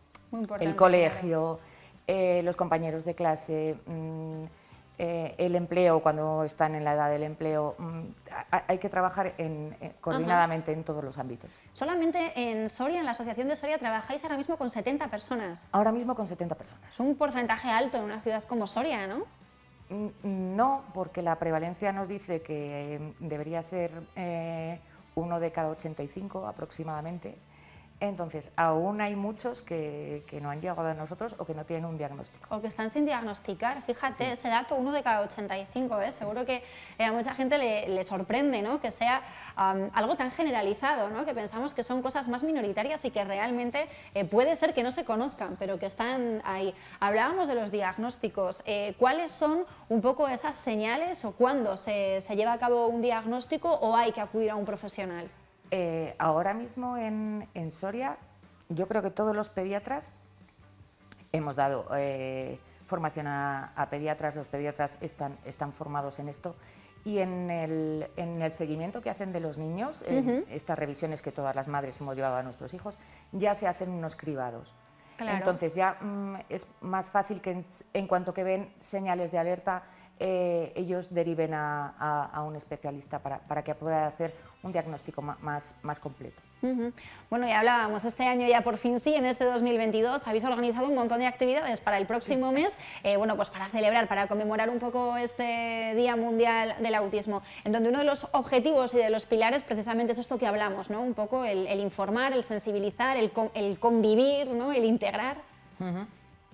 el colegio, eh, los compañeros de clase, mmm, eh, el empleo cuando están en la edad del empleo. Mmm, hay que trabajar en, en, coordinadamente Ajá. en todos los ámbitos. Solamente en Soria, en la Asociación de Soria, trabajáis ahora mismo con setenta personas. Ahora mismo con setenta personas. Es un porcentaje alto en una ciudad como Soria, ¿no? No, porque la prevalencia nos dice que debería ser eh, uno de cada ochenta y cinco aproximadamente. Entonces, aún hay muchos que, que no han llegado a nosotros o que no tienen un diagnóstico. O que están sin diagnosticar. Fíjate, sí. Ese dato, uno de cada ochenta y cinco, ¿eh? Seguro que eh, a mucha gente le, le sorprende, ¿no? Que sea um, algo tan generalizado, ¿no? Que pensamos que son cosas más minoritarias y que realmente eh, puede ser que no se conozcan, pero que están ahí. Hablábamos de los diagnósticos. Eh, ¿Cuáles son un poco esas señales o cuándo se, se lleva a cabo un diagnóstico o hay que acudir a un profesional? Eh, ahora mismo en, en Soria, yo creo que todos los pediatras hemos dado eh, formación a, a pediatras, los pediatras están, están formados en esto y en el, en el seguimiento que hacen de los niños, en uh-huh. estas revisiones que todas las madres hemos llevado a nuestros hijos, ya se hacen unos cribados. Claro. Entonces ya mm, es más fácil que en, en cuanto que ven señales de alerta, eh, ellos deriven a, a, a un especialista para, para que pueda hacer un diagnóstico más, más completo. Uh-huh. Bueno, ya hablábamos, este año ya por fin sí, en este dos mil veintidós habéis organizado un montón de actividades para el próximo sí. mes, eh, bueno, pues para celebrar, para conmemorar un poco este Día Mundial del Autismo, en donde uno de los objetivos y de los pilares precisamente es esto que hablamos, ¿no? Un poco el, el informar, el sensibilizar, el, el convivir, ¿no? El integrar. Uh-huh.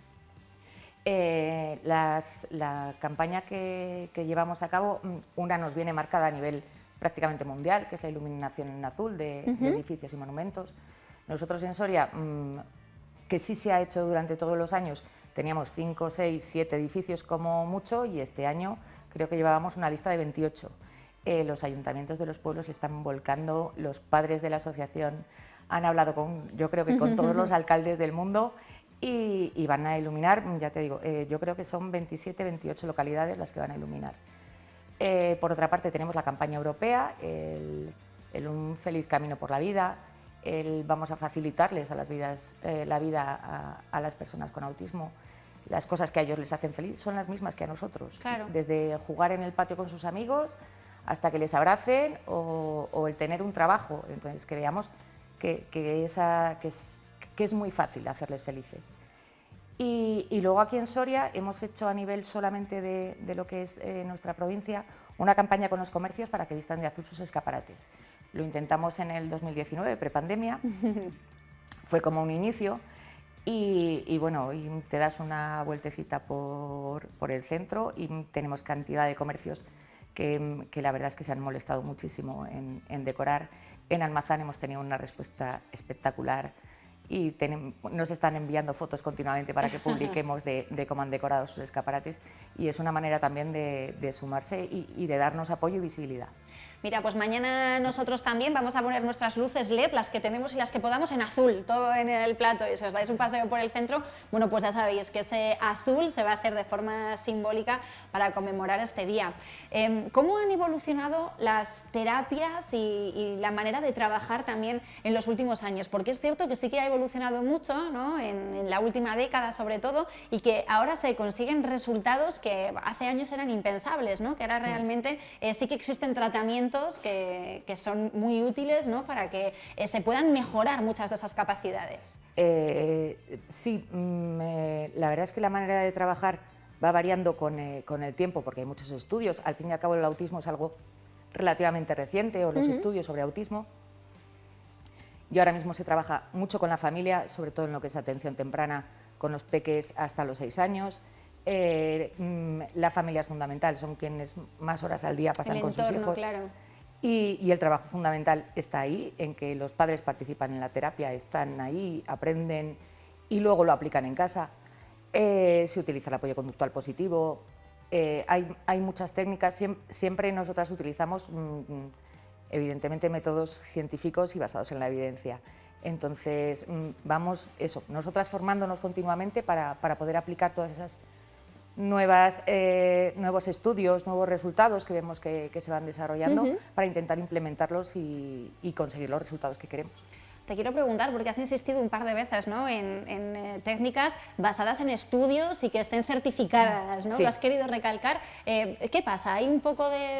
eh, las, la campaña que, que llevamos a cabo, una nos viene marcada a nivel prácticamente mundial, que es la iluminación en azul de, uh-huh. de edificios y monumentos. Nosotros en Soria, mmm, que sí se ha hecho durante todos los años, teníamos cinco, seis, siete edificios como mucho, y este año creo que llevábamos una lista de veintiocho. Eh, los ayuntamientos de los pueblos se están volcando, los padres de la asociación han hablado con, yo creo que con todos los alcaldes del mundo, y, y van a iluminar, ya te digo, eh, yo creo que son veintisiete, veintiocho localidades las que van a iluminar. Eh, por otra parte tenemos la campaña europea, el, el Un Feliz Camino por la Vida, el vamos a facilitarles a las vidas, eh, la vida a, a las personas con autismo. Las cosas que a ellos les hacen feliz son las mismas que a nosotros, claro. Desde jugar en el patio con sus amigos hasta que les abracen o, o el tener un trabajo. Entonces que veamos que, que, esa, que, es, que es muy fácil hacerles felices. Y, y luego aquí en Soria hemos hecho a nivel solamente de, de lo que es eh, nuestra provincia una campaña con los comercios para que vistan de azul sus escaparates. Lo intentamos en el dos mil diecinueve, prepandemia, fue como un inicio y, y bueno, y te das una vueltecita por, por el centro y tenemos cantidad de comercios que, que la verdad es que se han molestado muchísimo en, en decorar. En Almazán hemos tenido una respuesta espectacular y ten, nos están enviando fotos continuamente para que publiquemos de, de cómo han decorado sus escaparates, y es una manera también de, de sumarse y, y de darnos apoyo y visibilidad. Mira, pues mañana nosotros también vamos a poner nuestras luces L E D, las que tenemos y las que podamos, en azul, todo en el plato, y si os dais un paseo por el centro, bueno, pues ya sabéis que ese azul se va a hacer de forma simbólica para conmemorar este día. Eh, ¿Cómo han evolucionado las terapias y, y la manera de trabajar también en los últimos años? Porque es cierto que sí que ha evolucionado mucho, ¿no? en, en la última década sobre todo, y que ahora se consiguen resultados que hace años eran impensables, ¿no? Que ahora realmente eh, sí que existen tratamientos Que, que son muy útiles, ¿no? Para que eh, se puedan mejorar muchas de esas capacidades. Eh, sí, me, la verdad es que la manera de trabajar va variando con, eh, con el tiempo, porque hay muchos estudios. Al fin y al cabo el autismo es algo relativamente reciente, o los uh-huh. estudios sobre autismo. Y ahora mismo se trabaja mucho con la familia, sobre todo en lo que es atención temprana, con los peques hasta los seis años. Eh, la familia es fundamental, son quienes más horas al día pasan el con entorno, sus hijos. Claro. Y, y el trabajo fundamental está ahí, en que los padres participan en la terapia, están ahí, aprenden y luego lo aplican en casa. Eh, se utiliza el apoyo conductual positivo, eh, hay, hay muchas técnicas, siempre, siempre nosotras utilizamos mmm, evidentemente métodos científicos y basados en la evidencia. Entonces mmm, vamos, eso, nosotras formándonos continuamente para, para poder aplicar todas esas Nuevas, eh, nuevos estudios, nuevos resultados que vemos que, que se van desarrollando uh-huh. para intentar implementarlos y, y conseguir los resultados que queremos. Te quiero preguntar, porque has insistido un par de veces, ¿no? en, en eh, técnicas basadas en estudios y que estén certificadas, ¿no? Sí. Lo has querido recalcar. Eh, ¿Qué pasa? ¿Hay un poco de,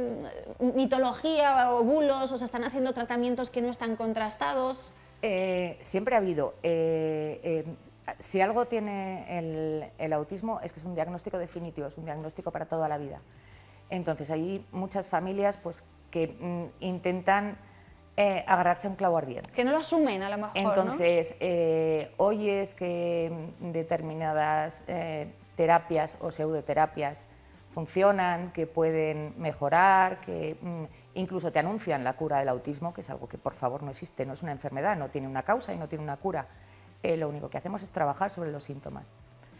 de mitología o bulos, o se están haciendo tratamientos que no están contrastados? Eh, siempre ha habido... Eh, eh, Si algo tiene el, el autismo es que es un diagnóstico definitivo, es un diagnóstico para toda la vida. Entonces hay muchas familias pues, que mm, intentan eh, agarrarse a un clavo ardiente. Que no lo asumen a lo mejor, Entonces, ¿no? eh, oyes que determinadas eh, terapias o pseudoterapias funcionan, que pueden mejorar, que mm, incluso te anuncian la cura del autismo, que es algo que por favor no existe, no es una enfermedad, no tiene una causa y no tiene una cura. Eh, lo único que hacemos es trabajar sobre los síntomas.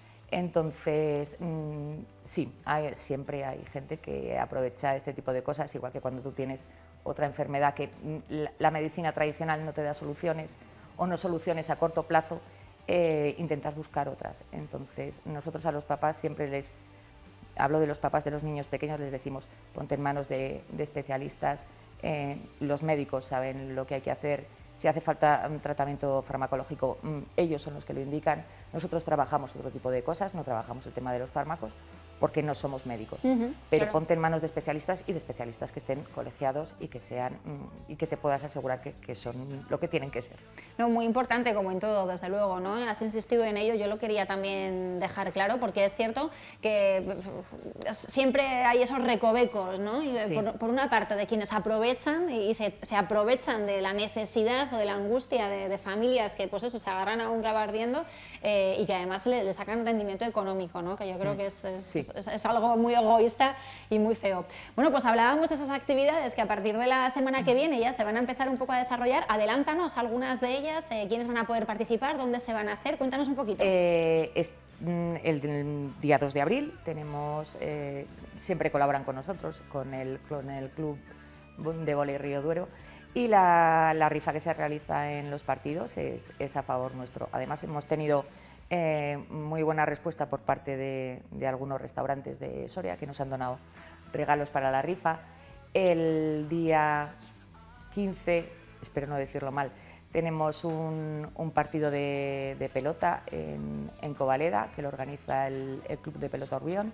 Entonces, mmm, sí, hay, siempre hay gente que aprovecha este tipo de cosas, igual que cuando tú tienes otra enfermedad que la, la medicina tradicional no te da soluciones o no soluciones a corto plazo, eh, intentas buscar otras. Entonces, nosotros a los papás siempre les, hablo de los papás de los niños pequeños, les decimos, ponte en manos de, de especialistas, eh, los médicos saben lo que hay que hacer. Si hace falta un tratamiento farmacológico, ellos son los que lo indican. Nosotros trabajamos otro tipo de cosas, no trabajamos el tema de los fármacos, porque no somos médicos, Ujú, pero claro. ponte en manos de especialistas y de especialistas que estén colegiados y que sean mm, y que te puedas asegurar que, que son lo que tienen que ser. No, muy importante, como en todo, desde luego, ¿no? Has insistido en ello, yo lo quería también dejar claro, porque es cierto que siempre hay esos recovecos, ¿no? Y Sí. por, por una parte, de quienes aprovechan y se, se aprovechan de la necesidad o de la angustia de, de familias que, pues eso, se agarran a un clavo ardiendo eh, y que además le, le sacan rendimiento económico, ¿no? Que yo creo Mm. que es, es, Sí. es, es algo muy egoísta y muy feo. Bueno, pues hablábamos de esas actividades que a partir de la semana que viene ya se van a empezar un poco a desarrollar. Adelántanos algunas de ellas, eh, quiénes van a poder participar, dónde se van a hacer, cuéntanos un poquito. Eh, es, mm, el, el día dos de abril tenemos, eh, siempre colaboran con nosotros, con el, con el Club de Vóley Río Duero, y la, la rifa que se realiza en los partidos es, es a favor nuestro. Además hemos tenido eh, muy buena respuesta por parte de, de algunos restaurantes de Soria que nos han donado regalos para la rifa. El día quince, espero no decirlo mal, tenemos un, un partido de, de pelota en, en Covaleda, que lo organiza el, el Club de Pelota Urbión.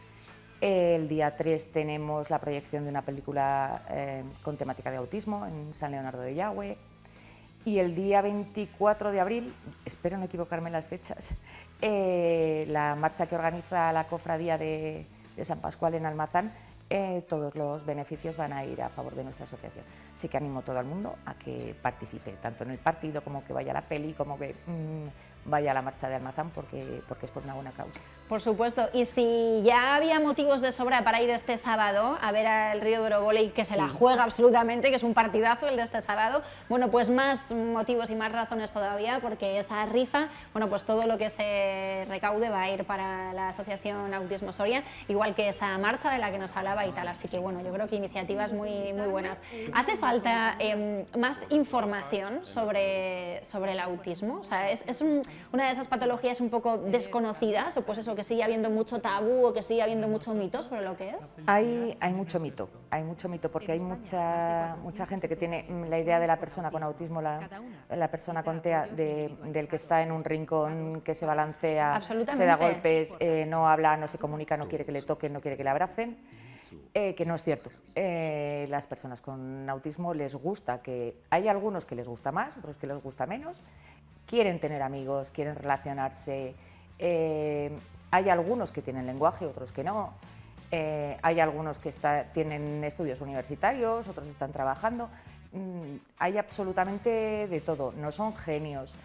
El día tres tenemos la proyección de una película eh, con temática de autismo en San Leonardo de Yagüe. Y el día veinticuatro de abril, espero no equivocarme en las fechas, eh, la marcha que organiza la Cofradía de, de San Pascual en Almazán, eh, todos los beneficios van a ir a favor de nuestra asociación. Así que animo a todo el mundo a que participe, tanto en el partido como que vaya a la peli, como que mmm, vaya a la marcha de Almazán, porque, porque es por una buena causa. Por supuesto, y si ya había motivos de sobra para ir este sábado a ver al Río Duero Vóley, que se Sí. la juega absolutamente, que es un partidazo el de este sábado, bueno, pues más motivos y más razones todavía, porque esa rifa, bueno, pues todo lo que se recaude va a ir para la Asociación Autismo Soria, igual que esa marcha de la que nos hablaba y tal, así que bueno, yo creo que iniciativas muy, muy buenas. ¿Hace falta eh, más información sobre, sobre el autismo? O sea, ¿es, es un, una de esas patologías un poco desconocidas, o pues eso, que sigue habiendo mucho tabú o que sigue habiendo mucho mito sobre lo que es? Hay, hay mucho mito, hay mucho mito porque hay mucha, mucha gente que tiene mm, la idea de la persona con autismo, la, la persona con T E A, de, del que está en un rincón, que se balancea, se da golpes, eh, no habla, no se comunica, no quiere que le toquen, no quiere que le abracen, eh, que no es cierto. Eh, las personas con autismo les gusta, que hay algunos que les gusta más, otros que les gusta menos, quieren tener amigos, quieren relacionarse. Eh, hay algunos que tienen lenguaje, otros que no. Eh, hay algunos que está, tienen estudios universitarios, otros están trabajando. Mm, hay absolutamente de todo, no son genios.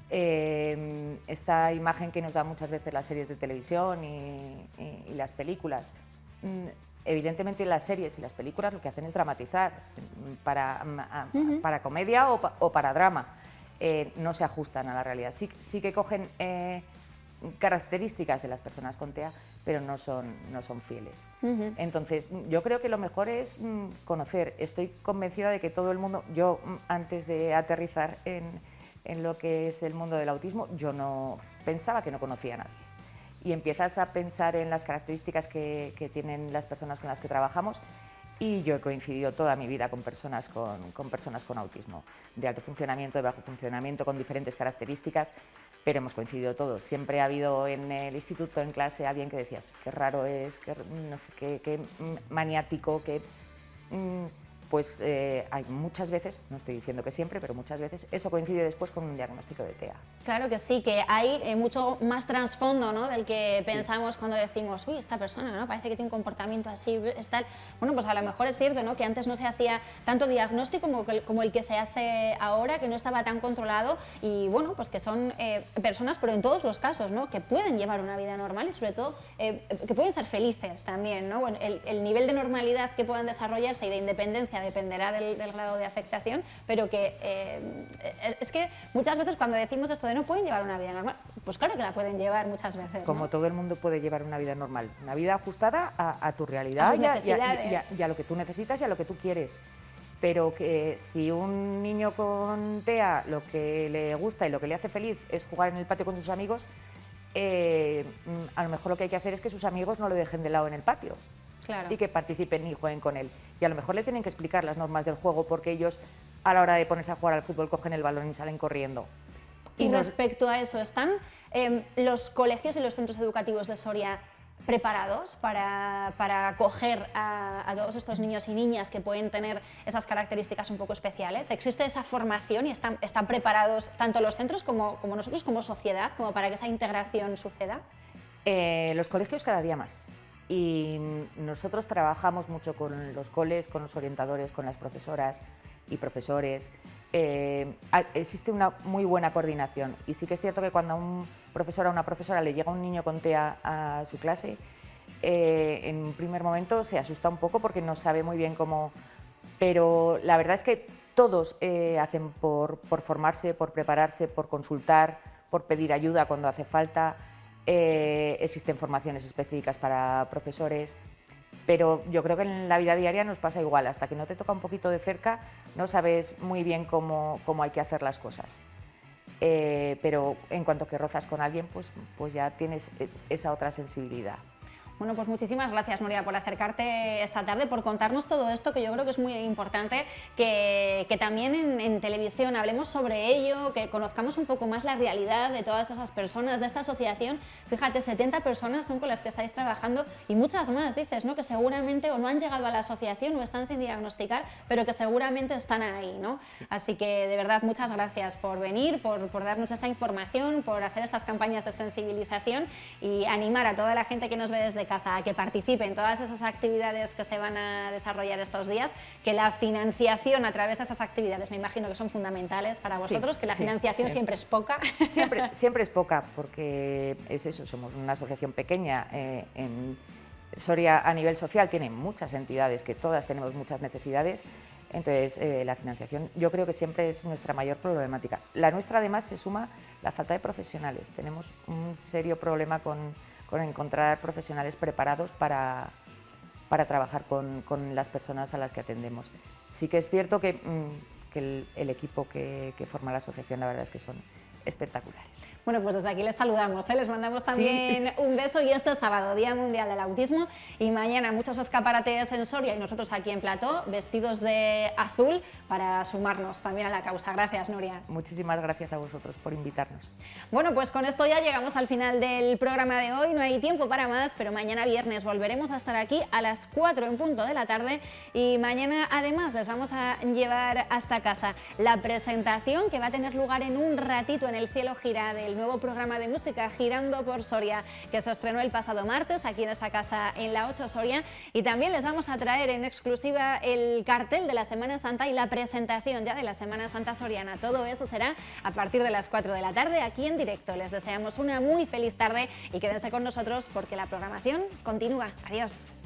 Eh, esta imagen que nos dan muchas veces las series de televisión y, y, y las películas, mm, evidentemente las series y las películas lo que hacen es dramatizar para, uh-huh. para comedia o, pa, o para drama. Eh, no se ajustan a la realidad. Sí, sí que cogen eh, características de las personas con T E A, pero no son, no son fieles. Uh-huh. Entonces, yo creo que lo mejor es mm, conocer. Estoy convencida de que todo el mundo, yo mm, antes de aterrizar en, en lo que es el mundo del autismo, yo no pensaba que no conocía a nadie. Y empiezas a pensar en las características que, que tienen las personas con las que trabajamos, y yo he coincidido toda mi vida con personas con, con personas con autismo, de alto funcionamiento, de bajo funcionamiento, con diferentes características, pero hemos coincidido todos. Siempre ha habido en el instituto, en clase, alguien que decías, qué raro es, qué, no sé, qué, qué maniático, qué... Mmm, pues eh, hay muchas veces, no estoy diciendo que siempre, pero muchas veces eso coincide después con un diagnóstico de T E A. Claro que sí, que hay eh, mucho más trasfondo, ¿no?, del que sí. pensamos cuando decimos, uy, esta persona, ¿no?, parece que tiene un comportamiento así, es tal. Bueno, pues a lo mejor es cierto, ¿no?, que antes no se hacía tanto diagnóstico como, como el que se hace ahora, que no estaba tan controlado, y bueno, pues que son eh, personas, pero en todos los casos, ¿no?, que pueden llevar una vida normal y sobre todo eh, que pueden ser felices también, ¿no? Bueno, el, el nivel de normalidad que puedan desarrollarse y de independencia dependerá del, del grado de afectación, pero que eh, es que muchas veces cuando decimos esto de no pueden llevar una vida normal, pues claro que la pueden llevar muchas veces, como ¿no? todo el mundo puede llevar una vida normal, una vida ajustada a, a tu realidad, a tus y, a, y, a, y, a, y a lo que tú necesitas y a lo que tú quieres. Pero que si un niño con T E A lo que le gusta y lo que le hace feliz es jugar en el patio con sus amigos, eh, a lo mejor lo que hay que hacer es que sus amigos no lo dejen de lado en el patio. Claro. Y que participen y jueguen con él. Y a lo mejor le tienen que explicar las normas del juego, porque ellos a la hora de ponerse a jugar al fútbol cogen el balón y salen corriendo. Y, y nos... respecto a eso, ¿están eh, los colegios y los centros educativos de Soria preparados para, para acoger a, a todos estos niños y niñas que pueden tener esas características un poco especiales? ¿Existe esa formación y están, están preparados tanto los centros como, como nosotros, como sociedad, como para que esa integración suceda? Eh, los colegios cada día más. Y nosotros trabajamos mucho con los coles, con los orientadores, con las profesoras y profesores. Eh, existe una muy buena coordinación y sí que es cierto que cuando a un profesor o a una profesora le llega un niño con T E A a su clase, eh, en un primer momento se asusta un poco porque no sabe muy bien cómo, pero la verdad es que todos eh, hacen por, por formarse, por prepararse, por consultar, por pedir ayuda cuando hace falta. Eh, existen formaciones específicas para profesores. Pero yo creo que en la vida diaria nos pasa igual, hasta que no te toca un poquito de cerca no sabes muy bien cómo, cómo hay que hacer las cosas. Eh, pero en cuanto que rozas con alguien, pues, pues ya tienes esa otra sensibilidad. Bueno, pues muchísimas gracias, Nuria, por acercarte esta tarde, por contarnos todo esto, que yo creo que es muy importante que, que también en, en televisión hablemos sobre ello, que conozcamos un poco más la realidad de todas esas personas, de esta asociación. Fíjate, setenta personas son con las que estáis trabajando y muchas más, dices, ¿no? Que seguramente o no han llegado a la asociación o están sin diagnosticar, pero que seguramente están ahí, ¿no? Así que, de verdad, muchas gracias por venir, por, por darnos esta información, por hacer estas campañas de sensibilización y animar a toda la gente que nos ve desde casa a que participe en todas esas actividades que se van a desarrollar estos días, que la financiación a través de esas actividades me imagino que son fundamentales para vosotros, sí, que la sí, financiación sí. siempre es poca. Siempre, siempre es poca, porque es eso, somos una asociación pequeña. Eh, en Soria a nivel social tiene muchas entidades, que todas tenemos muchas necesidades, entonces eh, la financiación yo creo que siempre es nuestra mayor problemática. La nuestra además se suma la falta de profesionales, tenemos un serio problema con con encontrar profesionales preparados para, para trabajar con, con las personas a las que atendemos. Sí que es cierto que, mmm, que el, el equipo que, que forma la asociación, la verdad es que son espectaculares. Bueno, pues desde aquí les saludamos, ¿eh? Les mandamos también sí. un beso, y este sábado, Día Mundial del Autismo, y mañana muchos escaparates en Soria y nosotros aquí en Plató, vestidos de azul para sumarnos también a la causa. Gracias, Nuria. Muchísimas gracias a vosotros por invitarnos. Bueno, pues con esto ya llegamos al final del programa de hoy, no hay tiempo para más, pero mañana viernes volveremos a estar aquí a las cuatro en punto de la tarde, y mañana además les vamos a llevar hasta casa la presentación que va a tener lugar en un ratito en el Cielo Gira, del nuevo programa de música Girando por Soria, que se estrenó el pasado martes aquí en esta casa en la ocho Soria, y también les vamos a traer en exclusiva el cartel de la Semana Santa y la presentación ya de la Semana Santa soriana. Todo eso será a partir de las cuatro de la tarde aquí en directo. Les deseamos una muy feliz tarde y quédense con nosotros porque la programación continúa. Adiós.